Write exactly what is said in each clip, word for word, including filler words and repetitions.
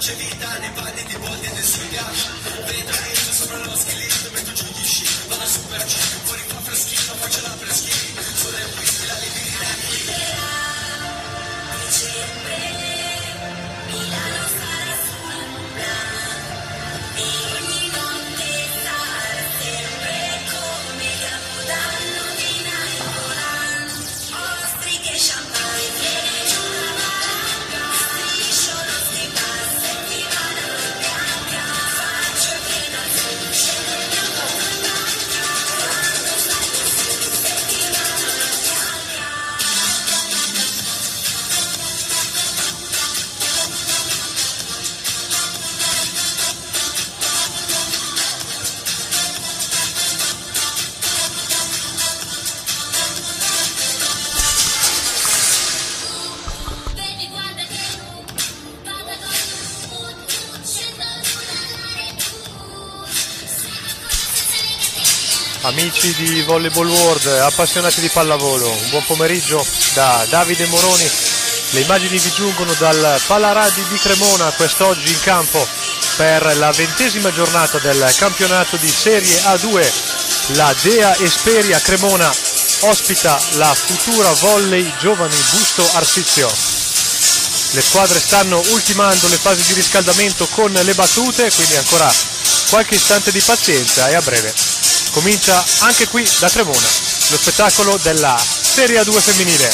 Amici di Volleyball World, appassionati di pallavolo, un buon pomeriggio da Davide Moroni. Le immagini vi giungono dal Palaradi di Cremona, quest'oggi in campo per la ventesima giornata del campionato di Serie A due. La Dea Esperia Cremona ospita la futura Volley Giovani Busto Arsizio. Le squadre stanno ultimando le fasi di riscaldamento con le battute, quindi ancora qualche istante di pazienza e a breve comincia anche qui da Cremona lo spettacolo della Serie A due femminile.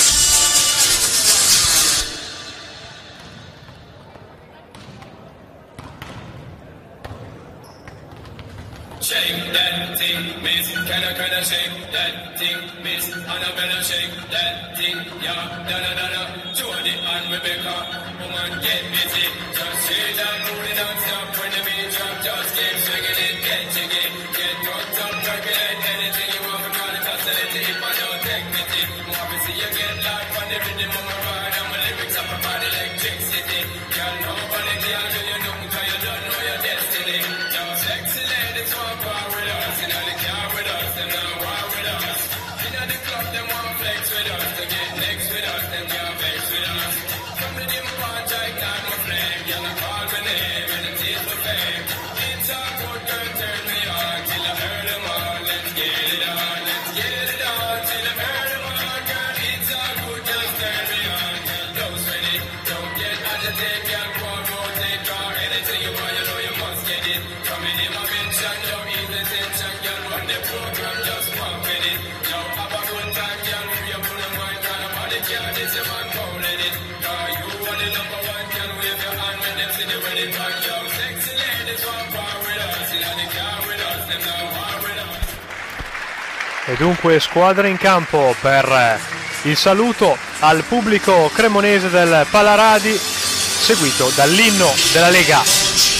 Shake that thing, miss, can I, can I shake that thing, miss, Annabella shake that thing, yeah, da da da da, Jody and Rebecca, woman get busy, just shake that booty, don't stop when the beat drop, just keep swinging it, get jiggy, get drunk, up, percolate, anything you want, because it's facility, if I don't take pity, more to see you get life on the rhythm of my ride, and my lyrics up about electricity, girl, nobody can do you know, because you don't know your destiny, just sexy ladies want power with us, you know the car with us, them not war with us, you know the club, them want flex with us, to get next with us, them can't vex with us, from the dim part, I got my flame, girl, I call my name, and the teeth for fame, it's a good girl, turn me on, till I heard them all, let's get it on, let's get it on, till I heard them all, girl, it's a good girl, turn me on, girl, don't sweat it, don't get agitated, girl, go on, rotate, draw, anything you want, you know you must get it, coming in my mention, don't ease the tension, girl, run the program, just pump with it, yo, have a good time, girl, free your full of mind, girl, nobody care, this your man, go let it, girl, you are the number one, girl, wave your hand when them see the wedding band, yo, sexy ladies want power with us, you know the car with us, them not war with us. E dunque squadre in campo per il saluto al pubblico cremonese del Palaradi, seguito dall'inno della Lega.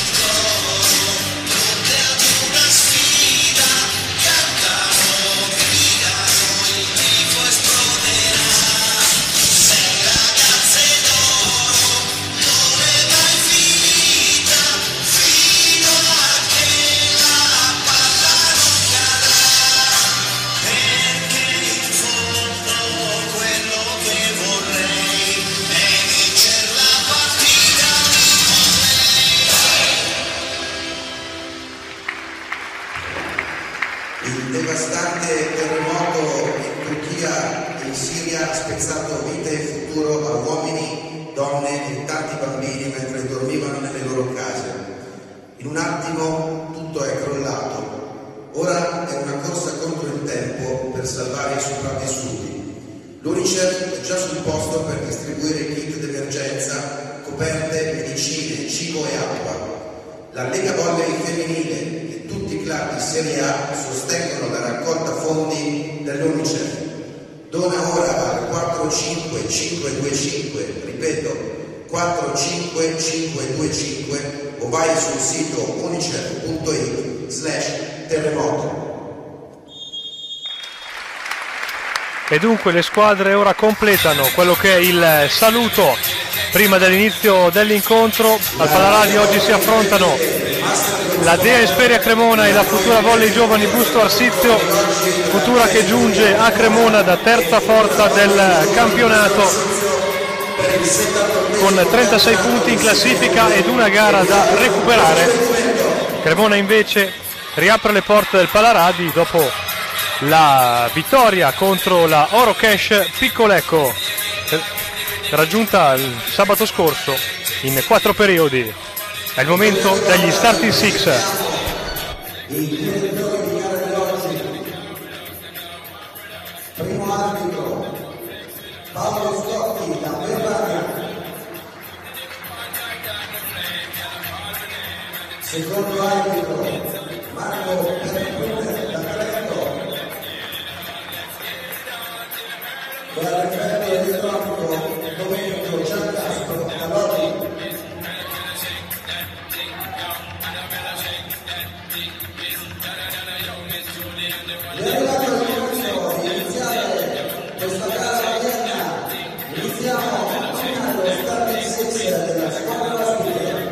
Il devastante terremoto in Turchia e in Siria ha spezzato vita e futuro a uomini, donne e tanti bambini mentre dormivano nelle loro case. In un attimo tutto è crollato. Ora è una corsa contro il tempo per salvare i sopravvissuti. L'Unicef è già sul posto per distribuire kit d'emergenza, coperte, medicine, cibo e acqua. La Lega Volley femminile e tutti i club di Serie A sostengono la raccolta fondi dell'Unicef. Dona ora al quattro cinque cinque due cinque, ripeto, quattro cinque cinque due cinque o vai sul sito unicef punto it slash terremoto. E dunque le squadre ora completano quello che è il saluto prima dell'inizio dell'incontro. Al Palaradi oggi si affrontano la Dea Esperia Cremona e la futura Volley Giovani Busto Arsizio, futura che giunge a Cremona da terza forza del campionato con trentasei punti in classifica ed una gara da recuperare. Cremona invece riapre le porte del Palaradi dopo la vittoria contro la Orocash Piccolecco, raggiunta il sabato scorso in quattro periodi. È il momento degli starting six. Primo arbitro Paolo Scotti da Verbania. Secondo arbitro Marco Perrone da Trento. Per l'effetto elettronico Domenico Giancastro da Lodi. È arrivato il momento di iniziare questa gara odierna. Iniziamo allo starting six della squadra ospite.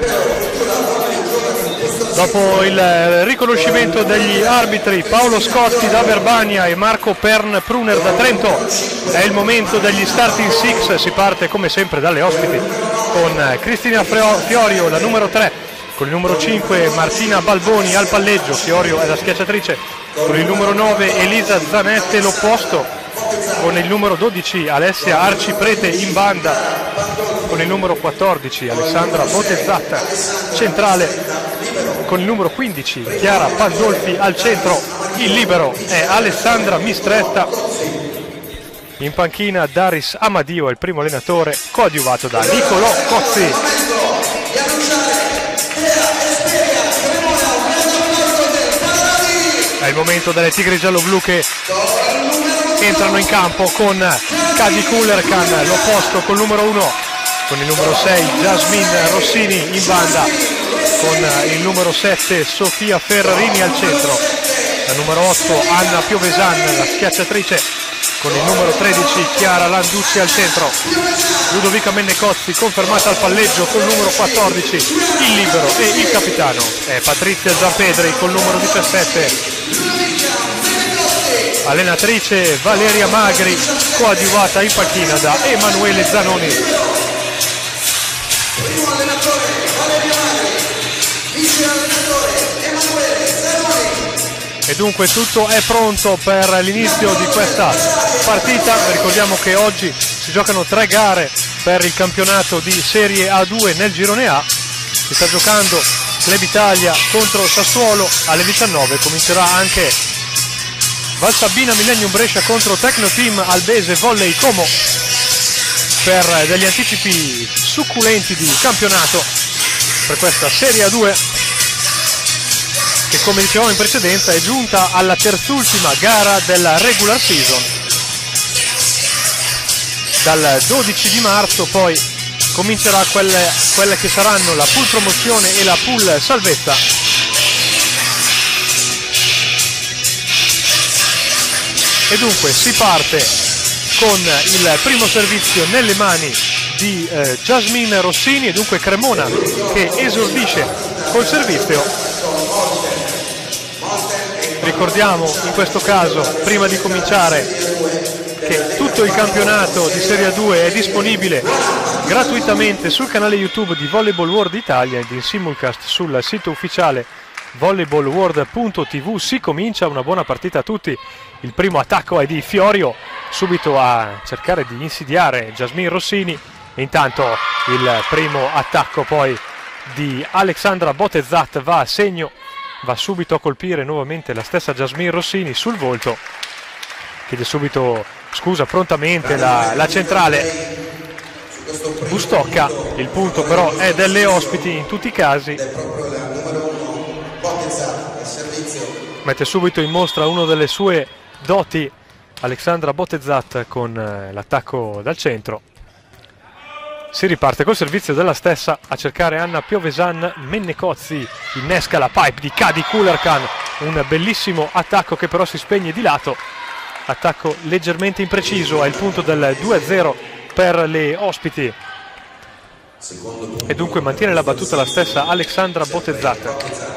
Dopo il riconoscimento degli arbitri Paolo Scotti da Verbania e Marco Pern Pruner da Trento, è il momento degli starting six. Si parte come sempre dalle ospiti con Cristina Fiorio, la numero tre, con il numero cinque Martina Balboni al palleggio, Fiorio è la schiacciatrice, con il numero nove Elisa Zanette l'opposto, con il numero dodici Alessia Arciprete in banda, con il numero quattordici Alessandra Botezzata centrale, con il numero quindici Chiara Pandolfi al centro. Il libero è Alessandra Mistretta. In panchina Daris Amadio è il primo allenatore, coadiuvato da Nicolò Cozzi. È il momento delle tigre giallo-blu che entrano in campo con Cadi Kullerkan l'opposto, col numero uno, con il numero sei Jasmine Rossini in banda, con il numero sette Sofia Ferrarini al centro, la numero otto Anna Piovesan, la schiacciatrice, con il numero tredici Chiara Landucci al centro. Ludovica Mennecozzi confermata al palleggio col numero quattordici, il libero e il capitano è Patrizia Zampedri col numero diciassette. Allenatrice Valeria Magri, coadiuvata in panchina da Emanuele Zanoni. Primo allenatore Valeria Magri, vice allenatore Emanuele Zanoni. E dunque tutto è pronto per l'inizio di questa partita. Ricordiamo che oggi si giocano tre gare per il campionato di Serie A due nel girone A. Si sta giocando Club Italia contro Sassuolo alle diciannove. Comincerà anche Valsabina Millennium Brescia contro Tecno Team Albese Volley Como per degli anticipi succulenti di campionato per questa Serie A due, che come dicevamo in precedenza è giunta alla terzultima gara della regular season. Dal dodici di marzo poi comincerà quelle, quelle che saranno la pool promozione e la pool salvezza. E dunque si parte con il primo servizio nelle mani di eh, Jasmine Rossini, e dunque Cremona che esordisce col servizio. Ricordiamo in questo caso, prima di cominciare, che tutto il campionato di Serie A due è disponibile gratuitamente sul canale YouTube di Volleyball World Italia ed in simulcast sul sito ufficiale volleyballworld punto tv. Si comincia, una buona partita a tutti. Il primo attacco è di Fiorio, subito a cercare di insidiare Jasmine Rossini, e intanto il primo attacco poi di Alexandra Botezzat va a segno, va subito a colpire nuovamente la stessa Jasmine Rossini sul volto, chiede subito scusa prontamente la, la centrale Bustocca. Il punto però è delle ospiti in tutti i casi. Mette subito in mostra una delle sue doti Alexandra Botezzat con l'attacco dal centro. Si riparte col servizio della stessa, a cercare Anna Piovesan. Mennecozzi innesca la pipe di Cadi Kullerkan, un bellissimo attacco che però si spegne di lato, attacco leggermente impreciso. È il punto del due a zero per le ospiti e dunque mantiene la battuta la stessa Alexandra Botezzat.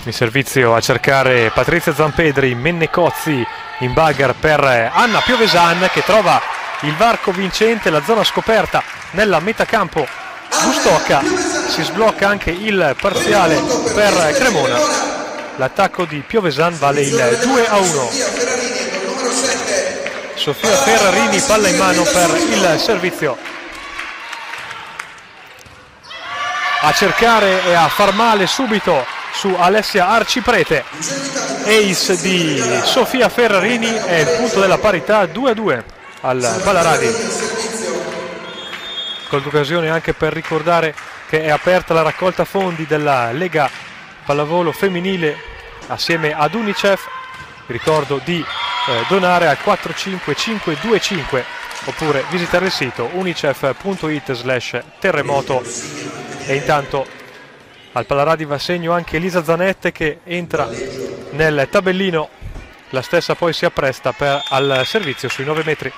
Il servizio a cercare Patrizia Zampedri, Mennecozzi in bagger per Anna Piovesan, che trova il varco vincente, la zona scoperta nella metacampo Bustocca. Si sblocca anche il parziale per Cremona. L'attacco di Piovesan vale il due a uno. Sofia Ferrarini, palla in mano per il servizio. A cercare e a far male subito su Alessia Arciprete. Ace di Sofia Ferrarini è il punto della parità, due a due al Palaradi. Colgo l'occasione anche per ricordare che è aperta la raccolta fondi della Lega Pallavolo Femminile assieme ad Unicef. Vi ricordo di eh, donare al quattro cinque cinque due cinque oppure visitare il sito unicef punto it slash terremoto. E intanto al Palaradi va a segno anche Elisa Zanette, che entra nel tabellino. La stessa poi si appresta per, al servizio sui nove metri.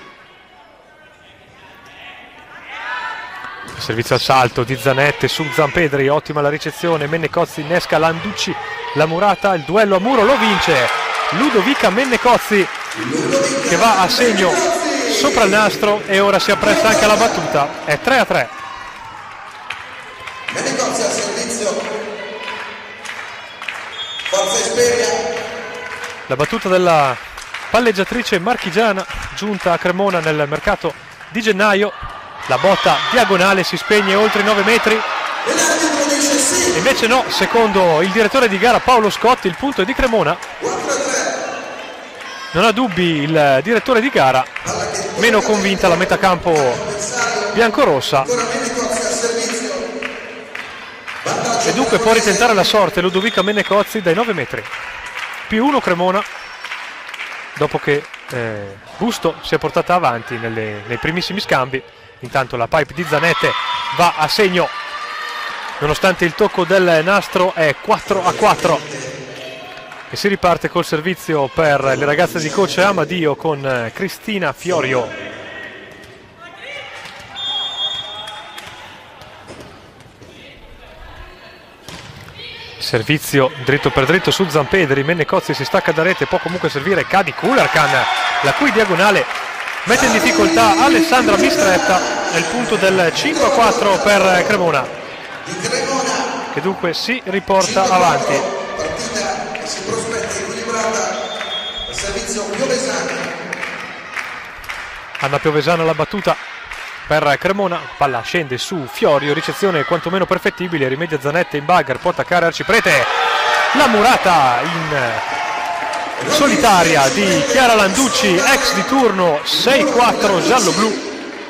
Il servizio al salto di Zanette su Zampedri, ottima la ricezione. Mennecozzi innesca Landucci, la murata, il duello a muro lo vince Ludovica Mennecozzi, che va a segno sopra il nastro e ora si appresta anche alla battuta. È tre a tre. Mennecozzi al servizio, Forza Esperia. La battuta della palleggiatrice marchigiana giunta a Cremona nel mercato di gennaio. La botta diagonale si spegne oltre i nove metri. Invece no, secondo il direttore di gara Paolo Scotti, il punto è di Cremona. Non ha dubbi il direttore di gara, meno convinta la metacampo biancorossa. E dunque può ritentare la sorte Ludovica Mennecozzi dai nove metri. Più uno Cremona, dopo che eh, Busto si è portata avanti nelle, nei primissimi scambi. Intanto la pipe di Zanette va a segno, nonostante il tocco del nastro. È quattro a quattro e si riparte col servizio per le ragazze di coach Amadio con Cristina Fiorio. Servizio dritto per dritto su Zampedri. Mennecozzi si stacca da rete, può comunque servire Kadi Kularkan, la cui diagonale mette in difficoltà Alessandra Mistretta. È il punto del cinque a quattro per Cremona, che dunque si riporta avanti. Partita che si prospetta equilibrata al servizio Piovesana. Anna Piovesana la battuta per Cremona, palla scende su Fiorio, ricezione quantomeno perfettibile, rimedia Zanette in bagger, può attaccare Arciprete. La murata in solitaria di Chiara Landucci, ex di turno, sei a quattro giallo-blu.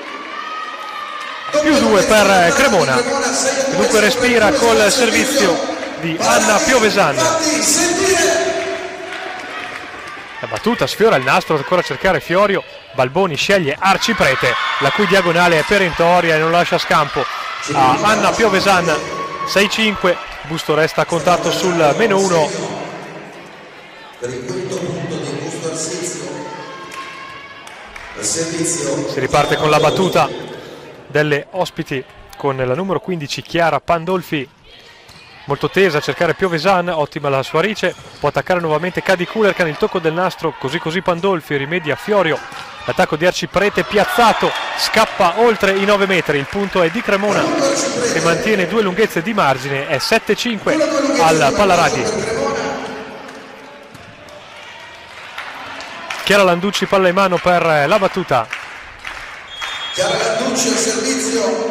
Più due per Cremona, che dunque respira col servizio di Anna Piovesan. La battuta sfiora il nastro, ancora a cercare Fiorio. Balboni sceglie Arciprete, la cui diagonale è perentoria e non lascia scampo a Anna Piovesan. sei a cinque, Busto resta a contatto sul meno uno. Per il quinto punto di Busto al servizio. Si riparte con la battuta delle ospiti con la numero quindici Chiara Pandolfi, molto tesa a cercare Piovesan, ottima la sua rice, può attaccare nuovamente Kadi Kularkan, il tocco del nastro, così così Pandolfi, rimedia Fiorio, l'attacco di Arciprete piazzato, scappa oltre i nove metri, il punto è di Cremona che mantiene due lunghezze di margine, è sette a cinque al Palaradi. Chiara Landucci, palla in mano per la battuta. Chiara Landucci al servizio.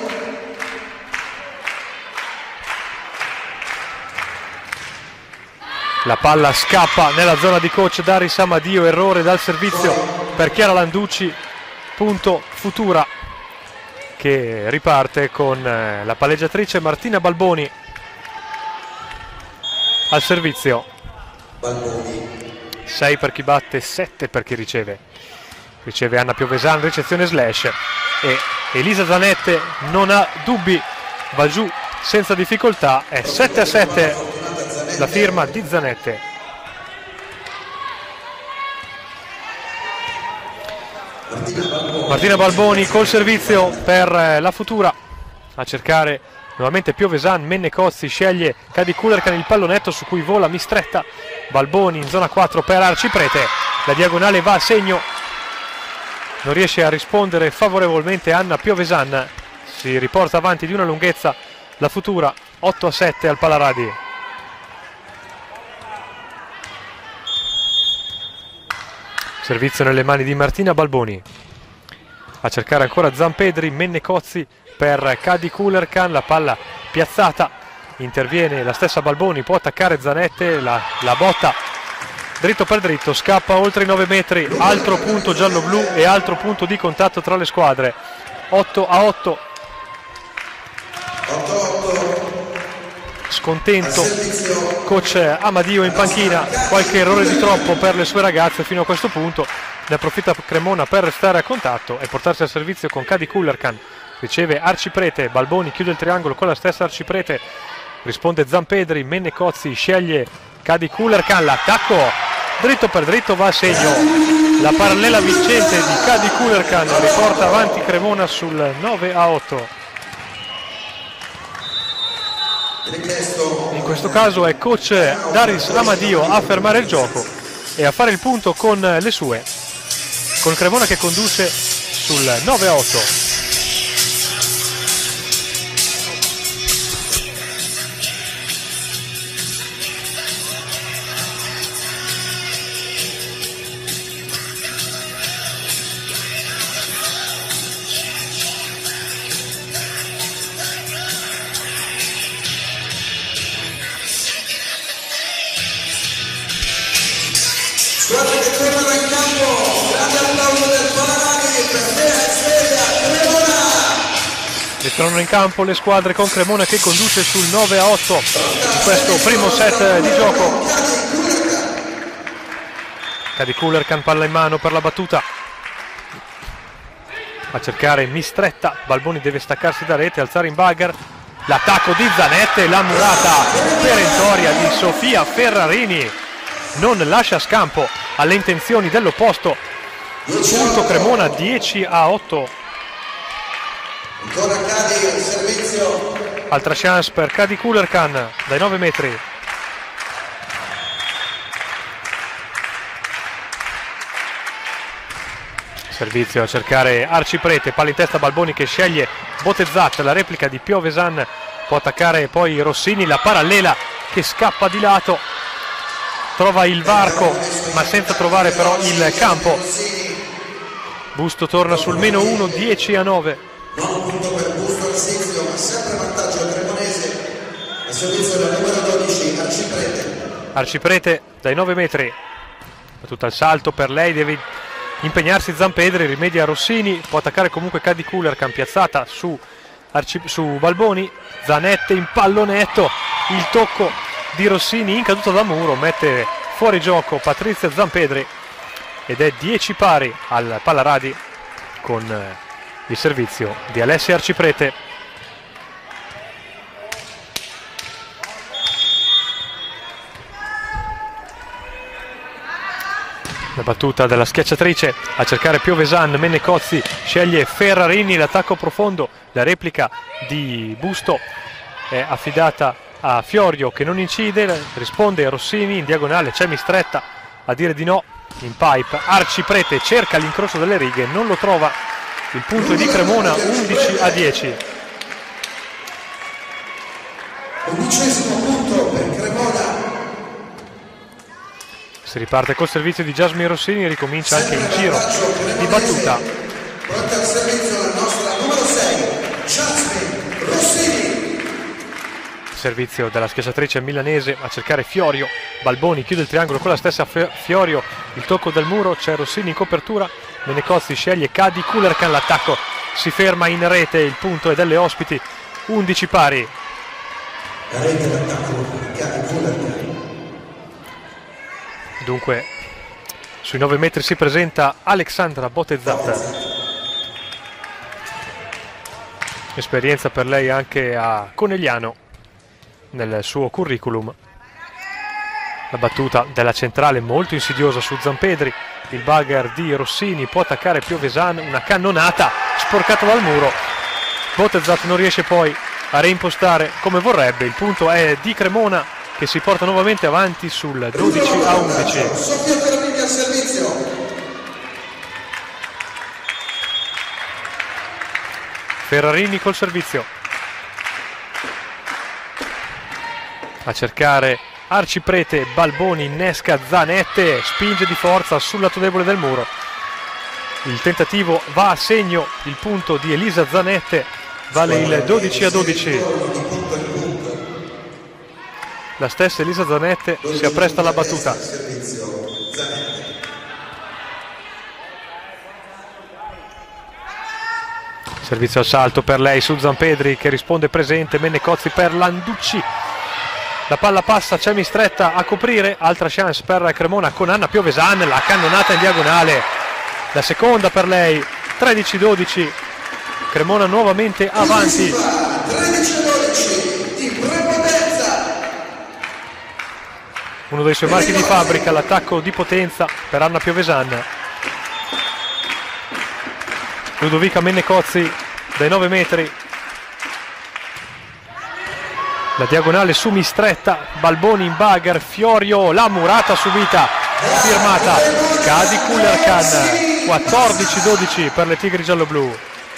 La palla scappa nella zona di coach Daris Amadio, errore dal servizio per Chiara Landucci, punto Futura, che riparte con la palleggiatrice Martina Balboni al servizio. sei per chi batte, sette per chi riceve. Riceve Anna Piovesan, ricezione slash, e Elisa Zanette non ha dubbi, va giù senza difficoltà, è sette a sette la firma di Zanette. Martina Balboni col servizio per la Futura, a cercare Nuovamente Piovesan, Mennecozzi sceglie Cadi Kullerkan, il pallonetto su cui vola Mistretta. Balboni in zona quattro per Arciprete, la diagonale va a segno, non riesce a rispondere favorevolmente Anna Piovesan, si riporta avanti di una lunghezza la futura, otto a sette al Palaradi. Servizio nelle mani di Martina Balboni, a cercare ancora Zampedri, Mennecozzi per Cadi Kullerkan, la palla piazzata, interviene la stessa Balboni, può attaccare Zanette, la, la botta dritto per dritto, scappa oltre i nove metri, altro punto giallo-blu e altro punto di contatto tra le squadre, otto a otto. Scontento coach Amadio in panchina, qualche errore di troppo per le sue ragazze fino a questo punto, ne approfitta Cremona per restare a contatto e portarsi al servizio con Cadi Kullerkan. Riceve Arciprete, Balboni chiude il triangolo con la stessa Arciprete, risponde Zampedri, Mennecozzi sceglie Cadi Kullerkan, l'attacco dritto per dritto va a segno, la parallela vincente di Cadi Kullerkan riporta avanti Cremona sul nove a otto. In questo caso è coach Daris Amadio a fermare il gioco e a fare il punto con le sue, con Cremona che conduce sul nove a otto. Squadra che tornano in campo, grande applauso del Palaradi per Bea Sveglia Cremona. Ritornano in campo le squadre con Cremona che conduce sul nove a otto in questo primo set di gioco. Cadi Kullerkan, palla in mano per la battuta, a cercare Mistretta, Balboni deve staccarsi da rete, alzare in bagger, l'attacco di Zanette, la murata perentoria di Sofia Ferrarini non lascia scampo alle intenzioni dell'opposto. Punto Cremona, dieci a otto. Ancora Cadi al servizio. Altra chance per Cadi Kullerkan dai nove metri. Servizio a cercare Arciprete, palla in testa Balboni che sceglie Botezzat, la replica di Piovesan, può attaccare poi Rossini, la parallela che scappa di lato, trova il varco ma senza trovare però il campo. Busto torna sul meno uno, dieci a nove. Non punto per Busto al Sizio, ma sempre vantaggio cremonese. A servizio del numero dodici Arciprete. Arciprete dai nove metri, battuta al salto per lei, deve impegnarsi Zampedri, rimedia Rossini, può attaccare comunque Cadi Kullerkan, piazzata su, Arci su Balboni, Zanette in pallonetto, il tocco di Rossini in caduta da muro mette fuori gioco Patrizia Zampedri ed è dieci pari al Palaradi con il servizio di Alessia Arciprete. La battuta della schiacciatrice a cercare Piovesan, Mennecozzi sceglie Ferrarini, l'attacco profondo, la replica di Busto è affidata a Fiorio che non incide, risponde Rossini in diagonale, c'è Mistretta a dire di no, in pipe Arciprete cerca l'incrocio delle righe, non lo trova, il punto è di Cremona, undici a dieci. Undicesimo punto per Cremona. Si riparte col servizio di Jasmine Rossini, ricomincia anche il giro di battuta. Pronta al servizio la nostra numero sei, Jasmine Rossini. Servizio della schiacciatrice milanese a cercare Fiorio, Balboni chiude il triangolo con la stessa Fiorio, il tocco del muro, c'è Rossini in copertura, Mennecozzi sceglie Cadi Kullerkan, l'attacco si ferma in rete, il punto è delle ospiti, undici pari. La rete d'attacco di Cadi Kullerkan. Dunque sui nove metri si presenta Alexandra Botezzat, esperienza per lei anche a Conegliano nel suo curriculum. La battuta della centrale molto insidiosa su Zampedri, il bagger di Rossini, può attaccare Piovesan, una cannonata sporcata dal muro, Botezzat non riesce poi a reimpostare come vorrebbe. Il punto è di Cremona che si porta nuovamente avanti sul dodici a undici. Sofia Ferrarini al servizio. Ferrarini col servizio. A cercare Arciprete, Balboni, innesca Zanette, spinge di forza sul lato debole del muro. Il tentativo va a segno, il punto di Elisa Zanette vale il dodici a dodici. La stessa Elisa Zanette si appresta alla battuta. Servizio al salto per lei su Zampedri che risponde presente, Mennecozzi per Landucci. La palla passa, c'è Mistretta a coprire, altra chance per Cremona con Anna Piovesan, la cannonata in diagonale, la seconda per lei, tredici a dodici, Cremona nuovamente avanti. tredici a dodici di prepotenza. Uno dei suoi marchi di fabbrica, l'attacco di potenza per Anna Piovesan. Ludovica Mennecozzi dai nove metri. La diagonale su Mistretta, Balboni in bagger, Fiorio, la murata subita, firmata Kadi Kullerkan, quattordici a dodici per le Tigri gialloblu.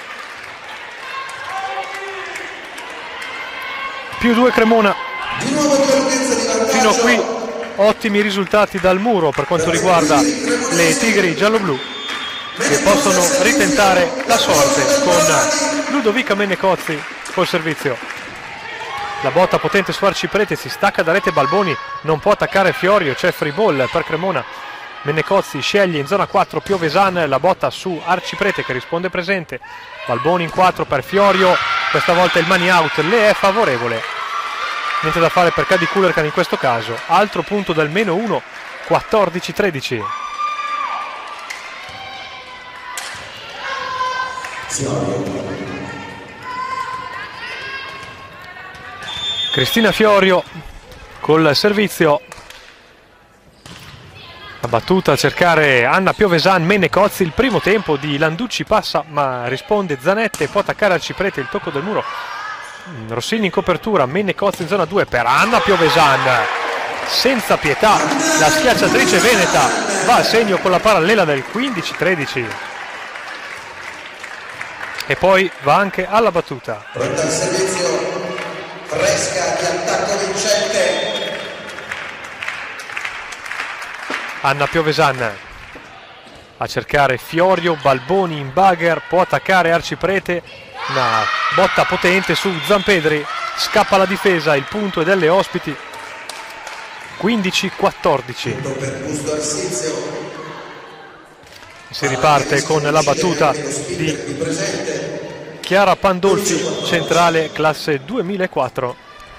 Più due Cremona. Fino a qui ottimi risultati dal muro per quanto riguarda le Tigri gialloblu, che possono ritentare la sorte con Ludovica Mennecozzi col servizio. La botta potente su Arciprete, si stacca da rete Balboni, non può attaccare Fiorio, c'è free ball per Cremona. Mennecozzi sceglie in zona quattro Piovesan, la botta su Arciprete che risponde presente. Balboni in quattro per Fiorio, questa volta il money out le è favorevole. Niente da fare per Kadi Kullerkan in questo caso. Altro punto del meno uno, quattordici a tredici. Cristina Fiorio col servizio, la battuta a cercare Anna Piovesan, Mennecozzi, il primo tempo di Landucci passa ma risponde Zanette, può attaccare Arciprete, il tocco del muro, Rossini in copertura, Mennecozzi in zona due per Anna Piovesan, senza pietà la schiacciatrice veneta va a segno con la parallela del quindici a tredici e poi va anche alla battuta. Pronta al servizio fresca di attacco vincente. Anna Piovesan a cercare Fiorio, Balboni in bagger, può attaccare Arciprete, una botta potente su Zampedri, scappa la difesa, il punto è delle ospiti, quindici a quattordici. Si riparte con la battuta di Chiara Pandolfi, centrale classe duemilaquattro.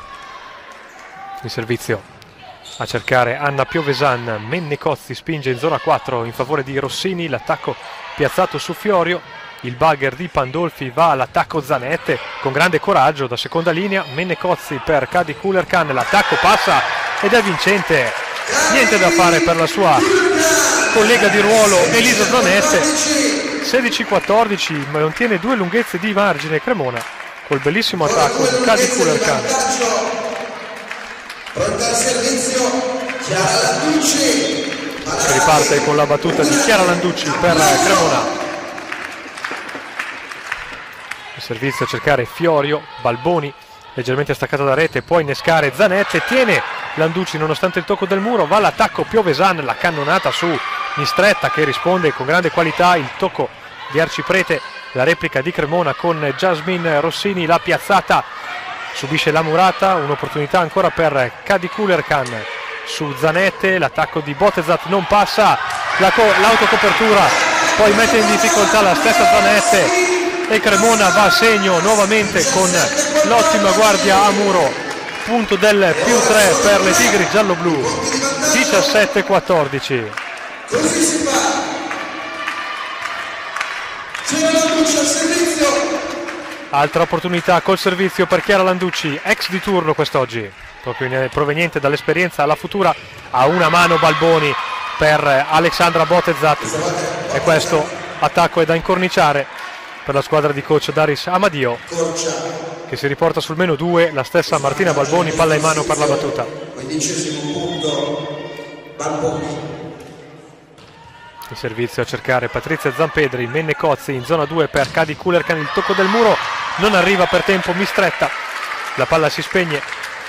Il servizio a cercare Anna Piovesan, Mennecozzi spinge in zona quattro in favore di Rossini, l'attacco piazzato su Fiorio, il bagger di Pandolfi va all'attacco Zanette con grande coraggio da seconda linea, Mennecozzi per Kadi Kullerkan, l'attacco passa ed è vincente, niente da fare per la sua collega di ruolo Elisa Zanette. sedici a quattordici, ma ottiene due lunghezze di margine Cremona col bellissimo attacco di Kadi Kullerkan. Pronta al servizio Chiara Landucci. Si riparte con la battuta di Chiara Landucci per Cremona. Il servizio a cercare Fiorio, Balboni leggermente staccata da rete, può innescare Zanette, tiene Landucci nonostante il tocco del muro, va all'attacco Piovesan, la cannonata su Mistretta che risponde con grande qualità, il tocco di Arciprete, la replica di Cremona con Jasmine Rossini, la piazzata subisce la murata, un'opportunità ancora per Kadi Kullerkan su Zanette, l'attacco di Botezat non passa, l'autocopertura poi mette in difficoltà la stessa Zanette e Cremona va a segno nuovamente con l'ottima guardia a muro, punto del più tre per le Tigri gialloblu, diciassette a quattordici. Così si fa. Chiara Landucci al servizio. Altra opportunità col servizio per Chiara Landucci, ex di turno quest'oggi, proprio proveniente dall'esperienza alla futura, a una mano Balboni per Alexandra Botezat e questo attacco è da incorniciare. per la squadra di coach Daris Amadio, che si riporta sul meno due. La stessa Martina Balboni, palla in mano per la battuta. Quindicesimo punto, Balboni. Il servizio a cercare Patrizia Zampedri, Menne Cozzi in zona due per Cadi Kulerkan, il tocco del muro non arriva per tempo, Mistretta, la palla si spegne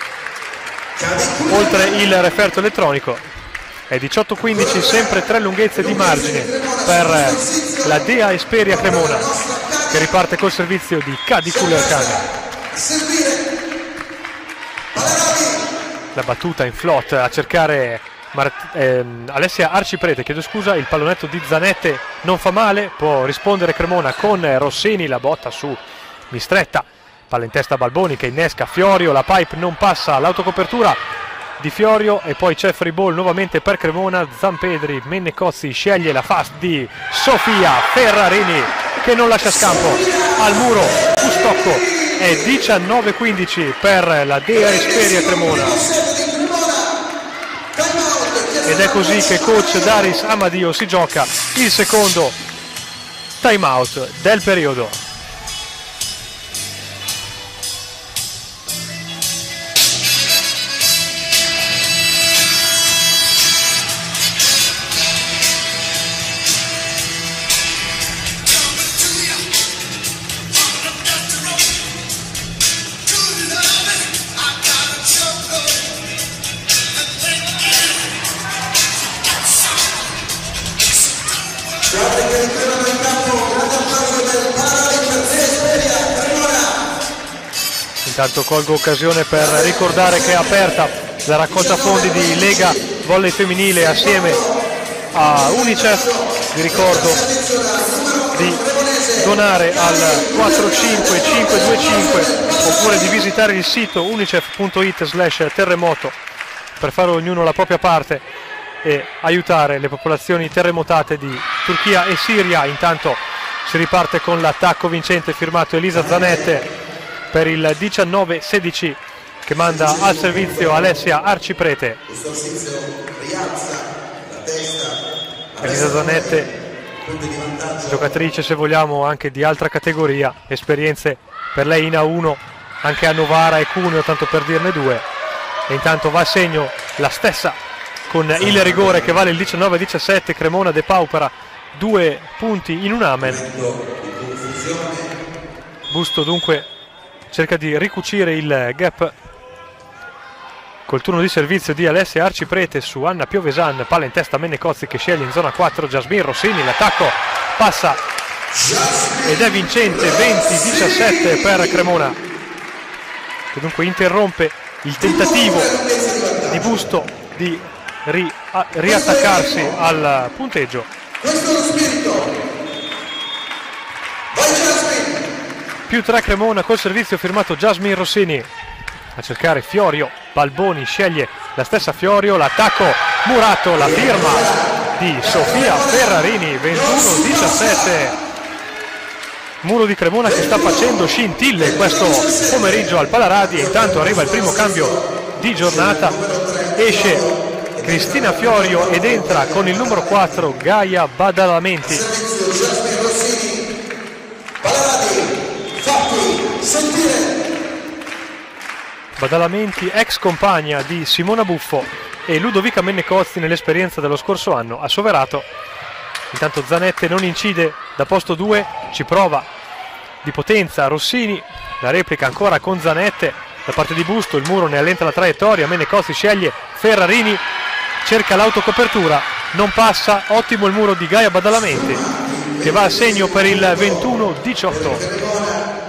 oltre il referto elettronico. È diciotto quindici, sempre tre lunghezze di margine per la Dea Esperia Cremona, che riparte col servizio di Cadi Kulerkan. La battuta in float a cercare Mart- ehm, Alessia Arciprete, chiedo scusa, il pallonetto di Zanette non fa male, può rispondere Cremona con Rossini, la botta su Mistretta, palla in testa a Balboni che innesca Fiorio, la pipe non passa, l'autocopertura di Fiorio e poi c'è free ball nuovamente per Cremona. Zampedri, Menne Cozzi sceglie la fast di Sofia Ferrarini che non lascia scampo al muro, Custocco. È diciannove quindici per la Dea Esperia Cremona. Ed è così che coach Daris Amadio si gioca il secondo time out del periodo. Intanto colgo occasione per ricordare che è aperta la raccolta fondi di Lega Volley Femminile assieme a Unicef. Vi ricordo di donare al quattro cinque cinque due cinque oppure di visitare il sito unicef punto it slash terremoto per fare ognuno la propria parte e aiutare le popolazioni terremotate di Turchia e Siria. Intanto si riparte con l'attacco vincente firmato Elisa Zanette per il diciannove sedici che manda al servizio Alessia Arciprete. Elisa Zanette, giocatrice se vogliamo anche di altra categoria, esperienze per lei in A uno anche a Novara e Cuneo, tanto per dirne due. E intanto va a segno la stessa con il rigore che vale il diciannove diciassette. Cremona depaupera due punti in un amen. Busto dunque cerca di ricucire il gap col turno di servizio di Alessia Arciprete su Anna Piovesan, palla in testa a Menne Cozzi che sceglie in zona quattro Jasmine Rossini, l'attacco passa ed è vincente, venti diciassette per Cremona, che dunque interrompe il tentativo di Busto di ri riattaccarsi al punteggio. Più tre Cremona col servizio firmato Jasmine Rossini a cercare Fiorio, Balboni sceglie la stessa Fiorio, l'attacco Murato, la firma di Sofia Ferrarini, ventuno diciassette. Muro di Cremona che sta facendo scintille questo pomeriggio al Palaradi. E intanto arriva il primo cambio di giornata, esce Cristina Fiorio ed entra con il numero quattro Gaia Badalamenti. Badalamenti, ex compagna di Simona Buffo e Ludovica Menne Cozzi nell'esperienza dello scorso anno a Soverato. Intanto Zanette non incide da posto due, ci prova di potenza Rossini, la replica ancora con Zanette da parte di Busto, il muro ne allenta la traiettoria, Menne Cozzi sceglie Ferrarini, cerca l'autocopertura, non passa, ottimo il muro di Gaia Badalamenti che va a segno per il ventuno diciotto.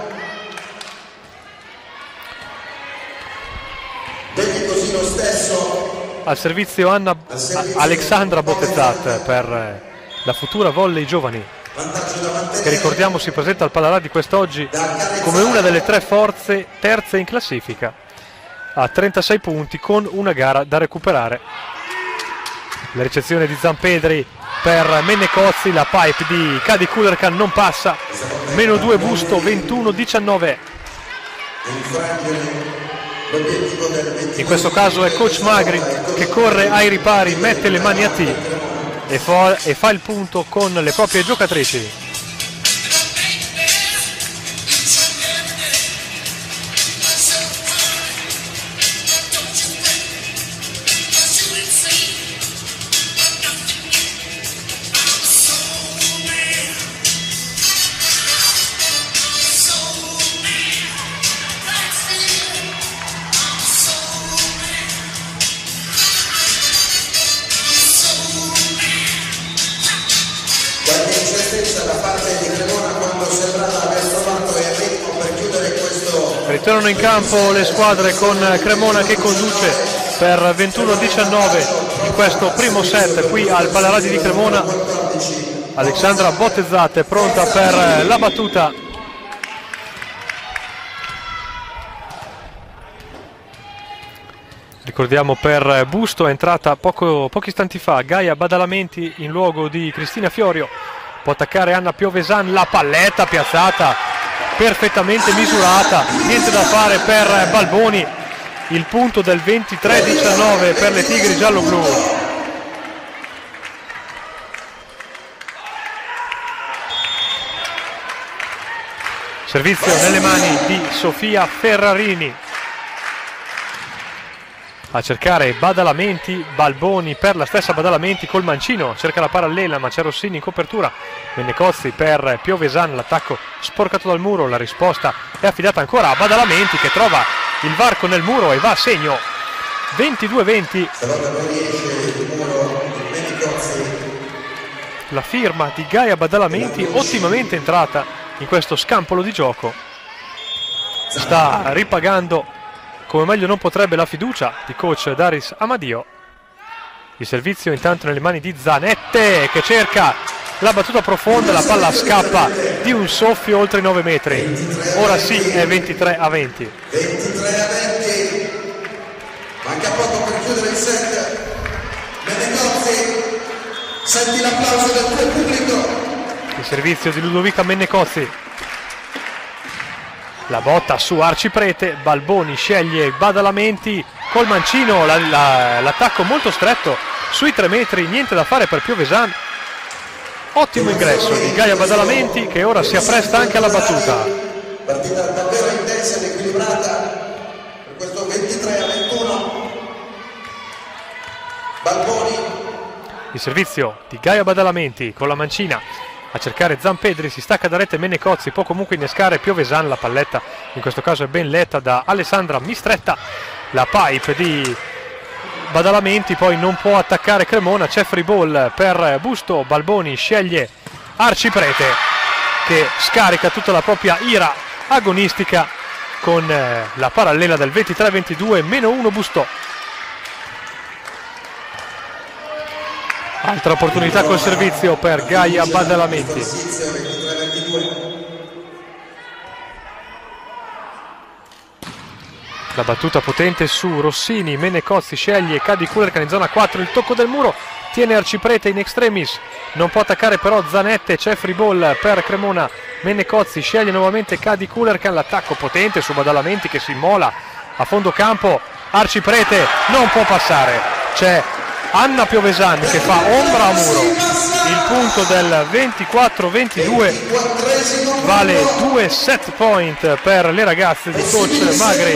Al servizio Anna Alexandra Bottezzat per la futura volley giovani, che ricordiamo si presenta al Palarà di quest'oggi come una delle tre forze terze in classifica a trentasei punti con una gara da recuperare. La ricezione di Zampedri per Menne Cozzi, la pipe di Cadi Kulerkan non passa, meno due Busto, ventuno diciannove. In questo caso è coach Magri che corre ai ripari, mette le mani a T e fa, e fa il punto con le proprie giocatrici. Ritornano in campo le squadre con Cremona che conduce per ventuno a diciannove in questo primo set qui al Palaradi di Cremona. Alexandra Bottezzate pronta per la battuta. Ricordiamo per Busto è entrata poco, pochi istanti fa Gaia Badalamenti in luogo di Cristina Fiorio. Può attaccare Anna Piovesan, la palletta piazzata perfettamente misurata, niente da fare per Balboni, il punto del ventitré a diciannove per le Tigri giallo-blu. Servizio nelle mani di Sofia Ferrarini. A cercare Badalamenti, Balboni per la stessa Badalamenti col mancino, cerca la parallela ma c'è Rossini in copertura. Mennecozzi per Piovesan, l'attacco sporcato dal muro, la risposta è affidata ancora a Badalamenti che trova il varco nel muro e va a segno. ventidue a venti. La firma di Gaia Badalamenti ottimamente entrata in questo scampolo di gioco. Sta ripagando come meglio non potrebbe la fiducia di coach Daris Amadio. Il servizio intanto nelle mani di Zanette che cerca la battuta profonda, la palla scappa di un soffio oltre i nove metri. Ora sì è ventitré a venti. ventitré a venti. Manca poco per chiudere il set. Mennecozzi, senti l'applauso del tuo pubblico. Il servizio di Ludovica Mennecozzi. La botta su Arciprete, Balboni sceglie Badalamenti col mancino, la, la, l'attacco molto stretto sui tre metri, niente da fare per Piovesan. Ottimo ingresso di Gaia Badalamenti che ora si appresta anche alla battuta. Partita davvero intensa ed equilibrata per questo ventitré a ventuno. Balboni. Il servizio di Gaia Badalamenti con la mancina a cercare Zampedri, si stacca da rete Mennecozzi, può comunque innescare Piovesan, la palletta in questo caso è ben letta da Alessandra Mistretta. La pipe di Badalamenti poi non può attaccare Cremona, c'è free ball per Busto, Balboni sceglie Arciprete che scarica tutta la propria ira agonistica con la parallela del ventitré a ventidue, meno uno Busto. Altra opportunità col servizio per Gaia Badalamenti. La battuta potente su Rossini, Mennecozzi sceglie Cadi Kulerkan in zona quattro, il tocco del muro, tiene Arciprete in extremis, non può attaccare però Zanette, c'è free ball per Cremona, Mennecozzi sceglie nuovamente Cadi Kulerkan, l'attacco potente su Badalamenti che si immola a fondo campo, Arciprete non può passare, c'è Anna Piovesan che fa ombra a muro. Il punto del ventiquattro a ventidue vale due set point per le ragazze di coach Magri.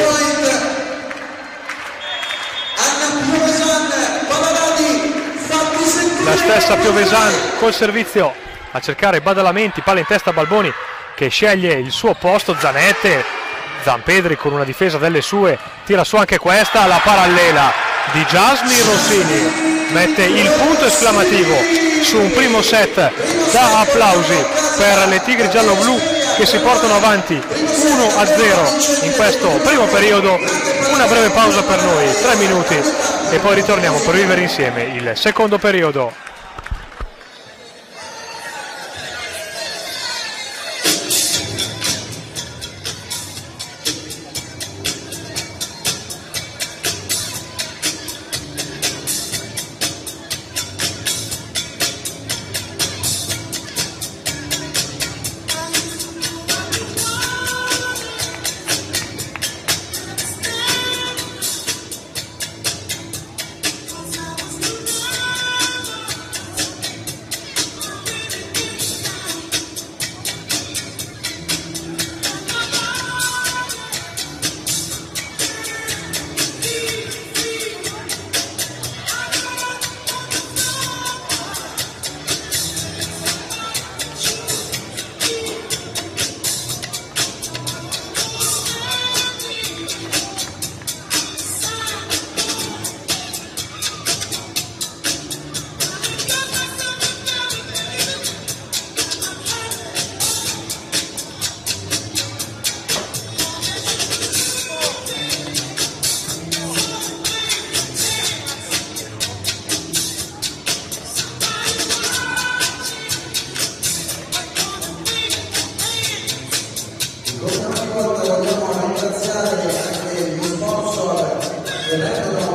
La stessa Piovesan col servizio a cercare Badalamenti, palla in testa a Balboni che sceglie il suo posto, Zanette, Zampedri con una difesa delle sue, tira su anche questa, la parallela di Jasmine Rossini mette il punto esclamativo su un primo set da applausi per le Tigri giallo-blu che si portano avanti uno a zero in questo primo periodo. Una breve pausa per noi, tre minuti e poi ritorniamo per vivere insieme il secondo periodo.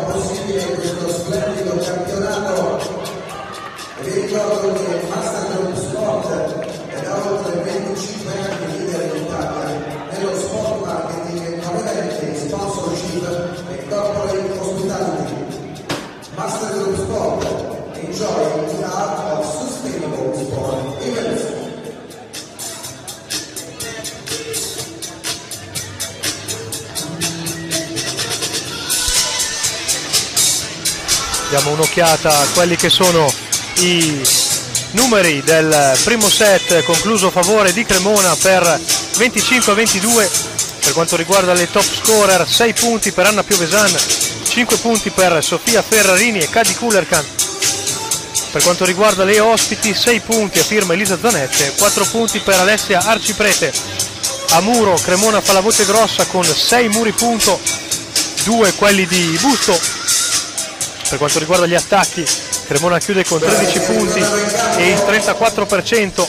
possibile questo splendido campionato. E vi ricordo che Master Group Sport è da oltre venticinque anni leader in Italia nello sport marketing con eventi, sponsorship e corporate hospitality. Master Group Sport, enjoy the art of sustainable sport events. Diamo un'occhiata a quelli che sono i numeri del primo set, concluso a favore di Cremona per venticinque a ventidue. Per quanto riguarda le top scorer, sei punti per Anna Piovesan, cinque punti per Sofia Ferrarini e Cadi Kullerkan. Per quanto riguarda le ospiti, sei punti a firma Elisa Zanette, quattro punti per Alessia Arciprete. A muro Cremona fa la voce grossa con sei muri punto, due quelli di Busto. Per quanto riguarda gli attacchi, Cremona chiude con tredici punti e il trentaquattro per cento.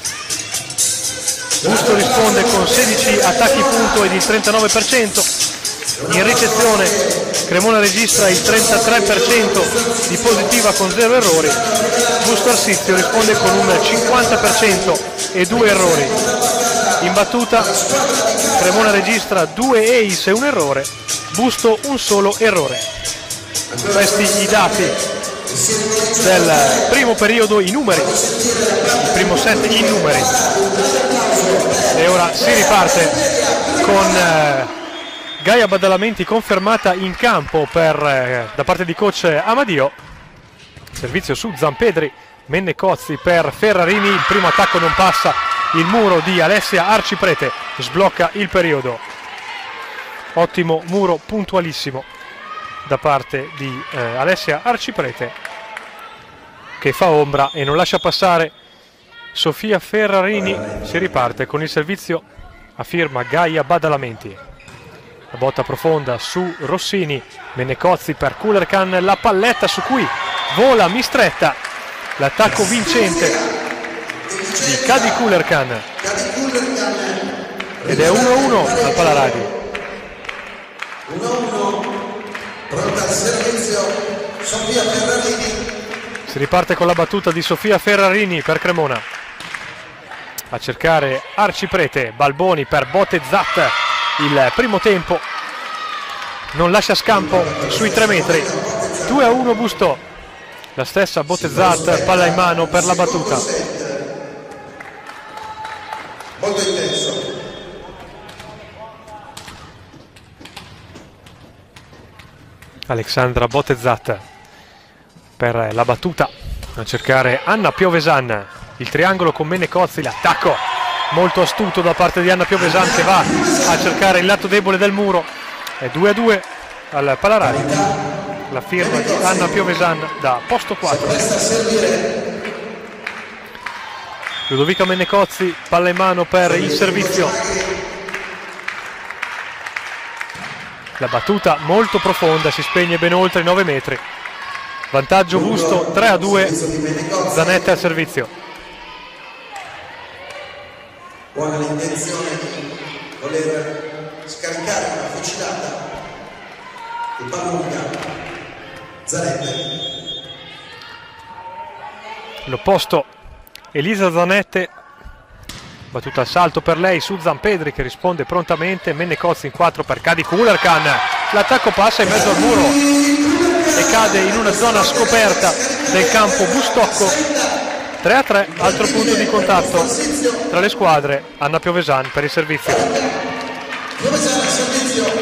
Busto risponde con sedici attacchi punto ed il trentanove per cento. In ricezione Cremona registra il trentatré per cento di positiva con zero errori. Busto Arsizio risponde con un cinquanta per cento e due errori. In battuta Cremona registra due ace e un errore, Busto un solo errore. Questi i dati del primo periodo, i numeri, il primo set in numeri. E ora si riparte con eh, Gaia Badalamenti confermata in campo per, eh, da parte di coach Amadio. Servizio su Zampedri, Menne Cozzi per Ferrarini, il primo attacco non passa, il muro di Alessia Arciprete sblocca il periodo. Ottimo muro, puntualissimo da parte di eh, Alessia Arciprete, che fa ombra e non lascia passare Sofia Ferrarini. Si riparte con il servizio a firma Gaia Badalamenti. La botta profonda su Rossini, Menecozzi per Kullerkan, la palletta su cui vola Mistretta, l'attacco vincente di Cadi Kullerkan ed è uno a uno al Palaradi. uno a uno. Pronta al servizio Sofia Ferrarini. Si riparte con la battuta di Sofia Ferrarini per Cremona. A cercare Arciprete, Balboni per Botezzat. Il primo tempo non lascia scampo sui tre metri. due a uno Busto. La stessa Botezzat, palla in mano per la battuta. Molto intenso. Alexandra Botezzat per la battuta, a cercare Anna Piovesan, il triangolo con Menecozzi, l'attacco molto astuto da parte di Anna Piovesan che va a cercare il lato debole del muro. È due a due al Palaradi, la firma di Anna Piovesan da posto quattro. Ludovica Menecozzi, palla in mano per il servizio. La battuta molto profonda, si spegne ben oltre i nove metri. Vantaggio Busto, tre a due, Zanette al servizio. Buona l'intenzione di voler scaricare una fucilata di Palunga. Zanette. L'opposto, Elisa Zanette. Battuta al salto per lei su Zampedri che risponde prontamente. Menecozzi in quattro per Cadi Kullerkan. L'attacco passa in mezzo al muro e cade in una zona scoperta del campo Bustocco. tre a tre, altro punto di contatto tra le squadre. Anna Piovesan per il servizio. Piovesan al servizio.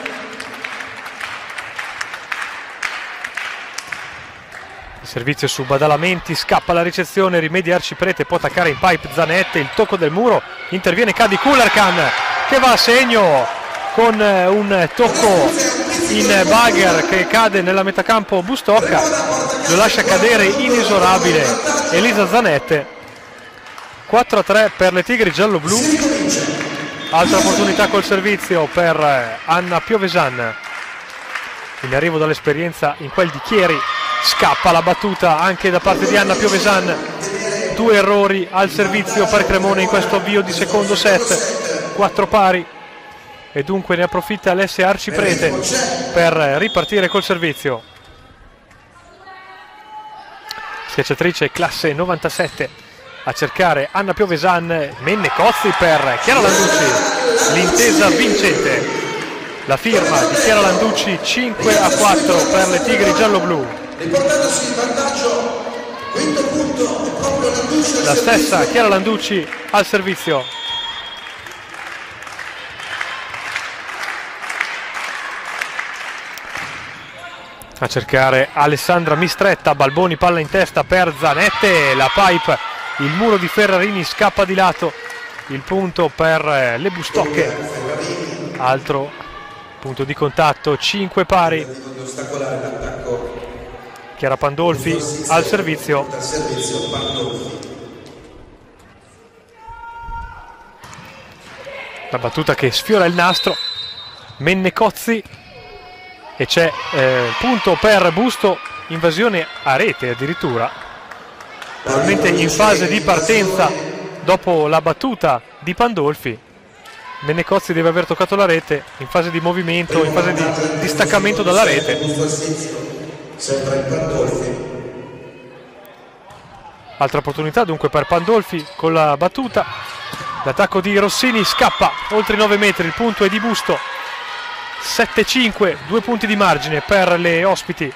Servizio su Badalamenti, scappa la ricezione, rimedia Arciprete, può attaccare in pipe Zanette, il tocco del muro, interviene Cadi Kullerkan che va a segno con un tocco in bugger che cade nella metacampo Bustocca, lo lascia cadere inesorabile Elisa Zanette. quattro a tre per le Tigri giallo-blu, altra opportunità col servizio per Anna Piovesan, in arrivo dall'esperienza in quel di Chieri. Scappa la battuta anche da parte di Anna Piovesan, due errori al servizio per Cremona in questo avvio di secondo set, quattro pari. e dunque ne approfitta Alessia Arciprete per ripartire col servizio. Schiacciatrice classe novantasette a cercare Anna Piovesan, Menne Cozzi per Chiara Landucci, l'intesa vincente, la firma di Chiara Landucci, cinque a quattro per le Tigri giallo-blu. Riportandosi in vantaggio, quinto punto, è proprio Landucci. La stessa Chiara Landucci al servizio. A cercare Alessandra Mistretta, Balboni palla in testa per Zanette, la pipe, il muro di Ferrarini scappa di lato, il punto per le Bustocche, altro punto di contatto, cinque pari. Chiara Pandolfi al servizio. La battuta che sfiora il nastro, Menne Cozzi. E c'è eh, punto per Busto, invasione a rete addirittura, probabilmente in fase di partenza dopo la battuta di Pandolfi. Menne Cozzi deve aver toccato la rete in fase di movimento, in fase di distaccamento dalla rete. Altra opportunità dunque per Pandolfi con la battuta, l'attacco di Rossini scappa oltre i nove metri, il punto è di Busto. sette cinque, due punti di margine per le ospiti.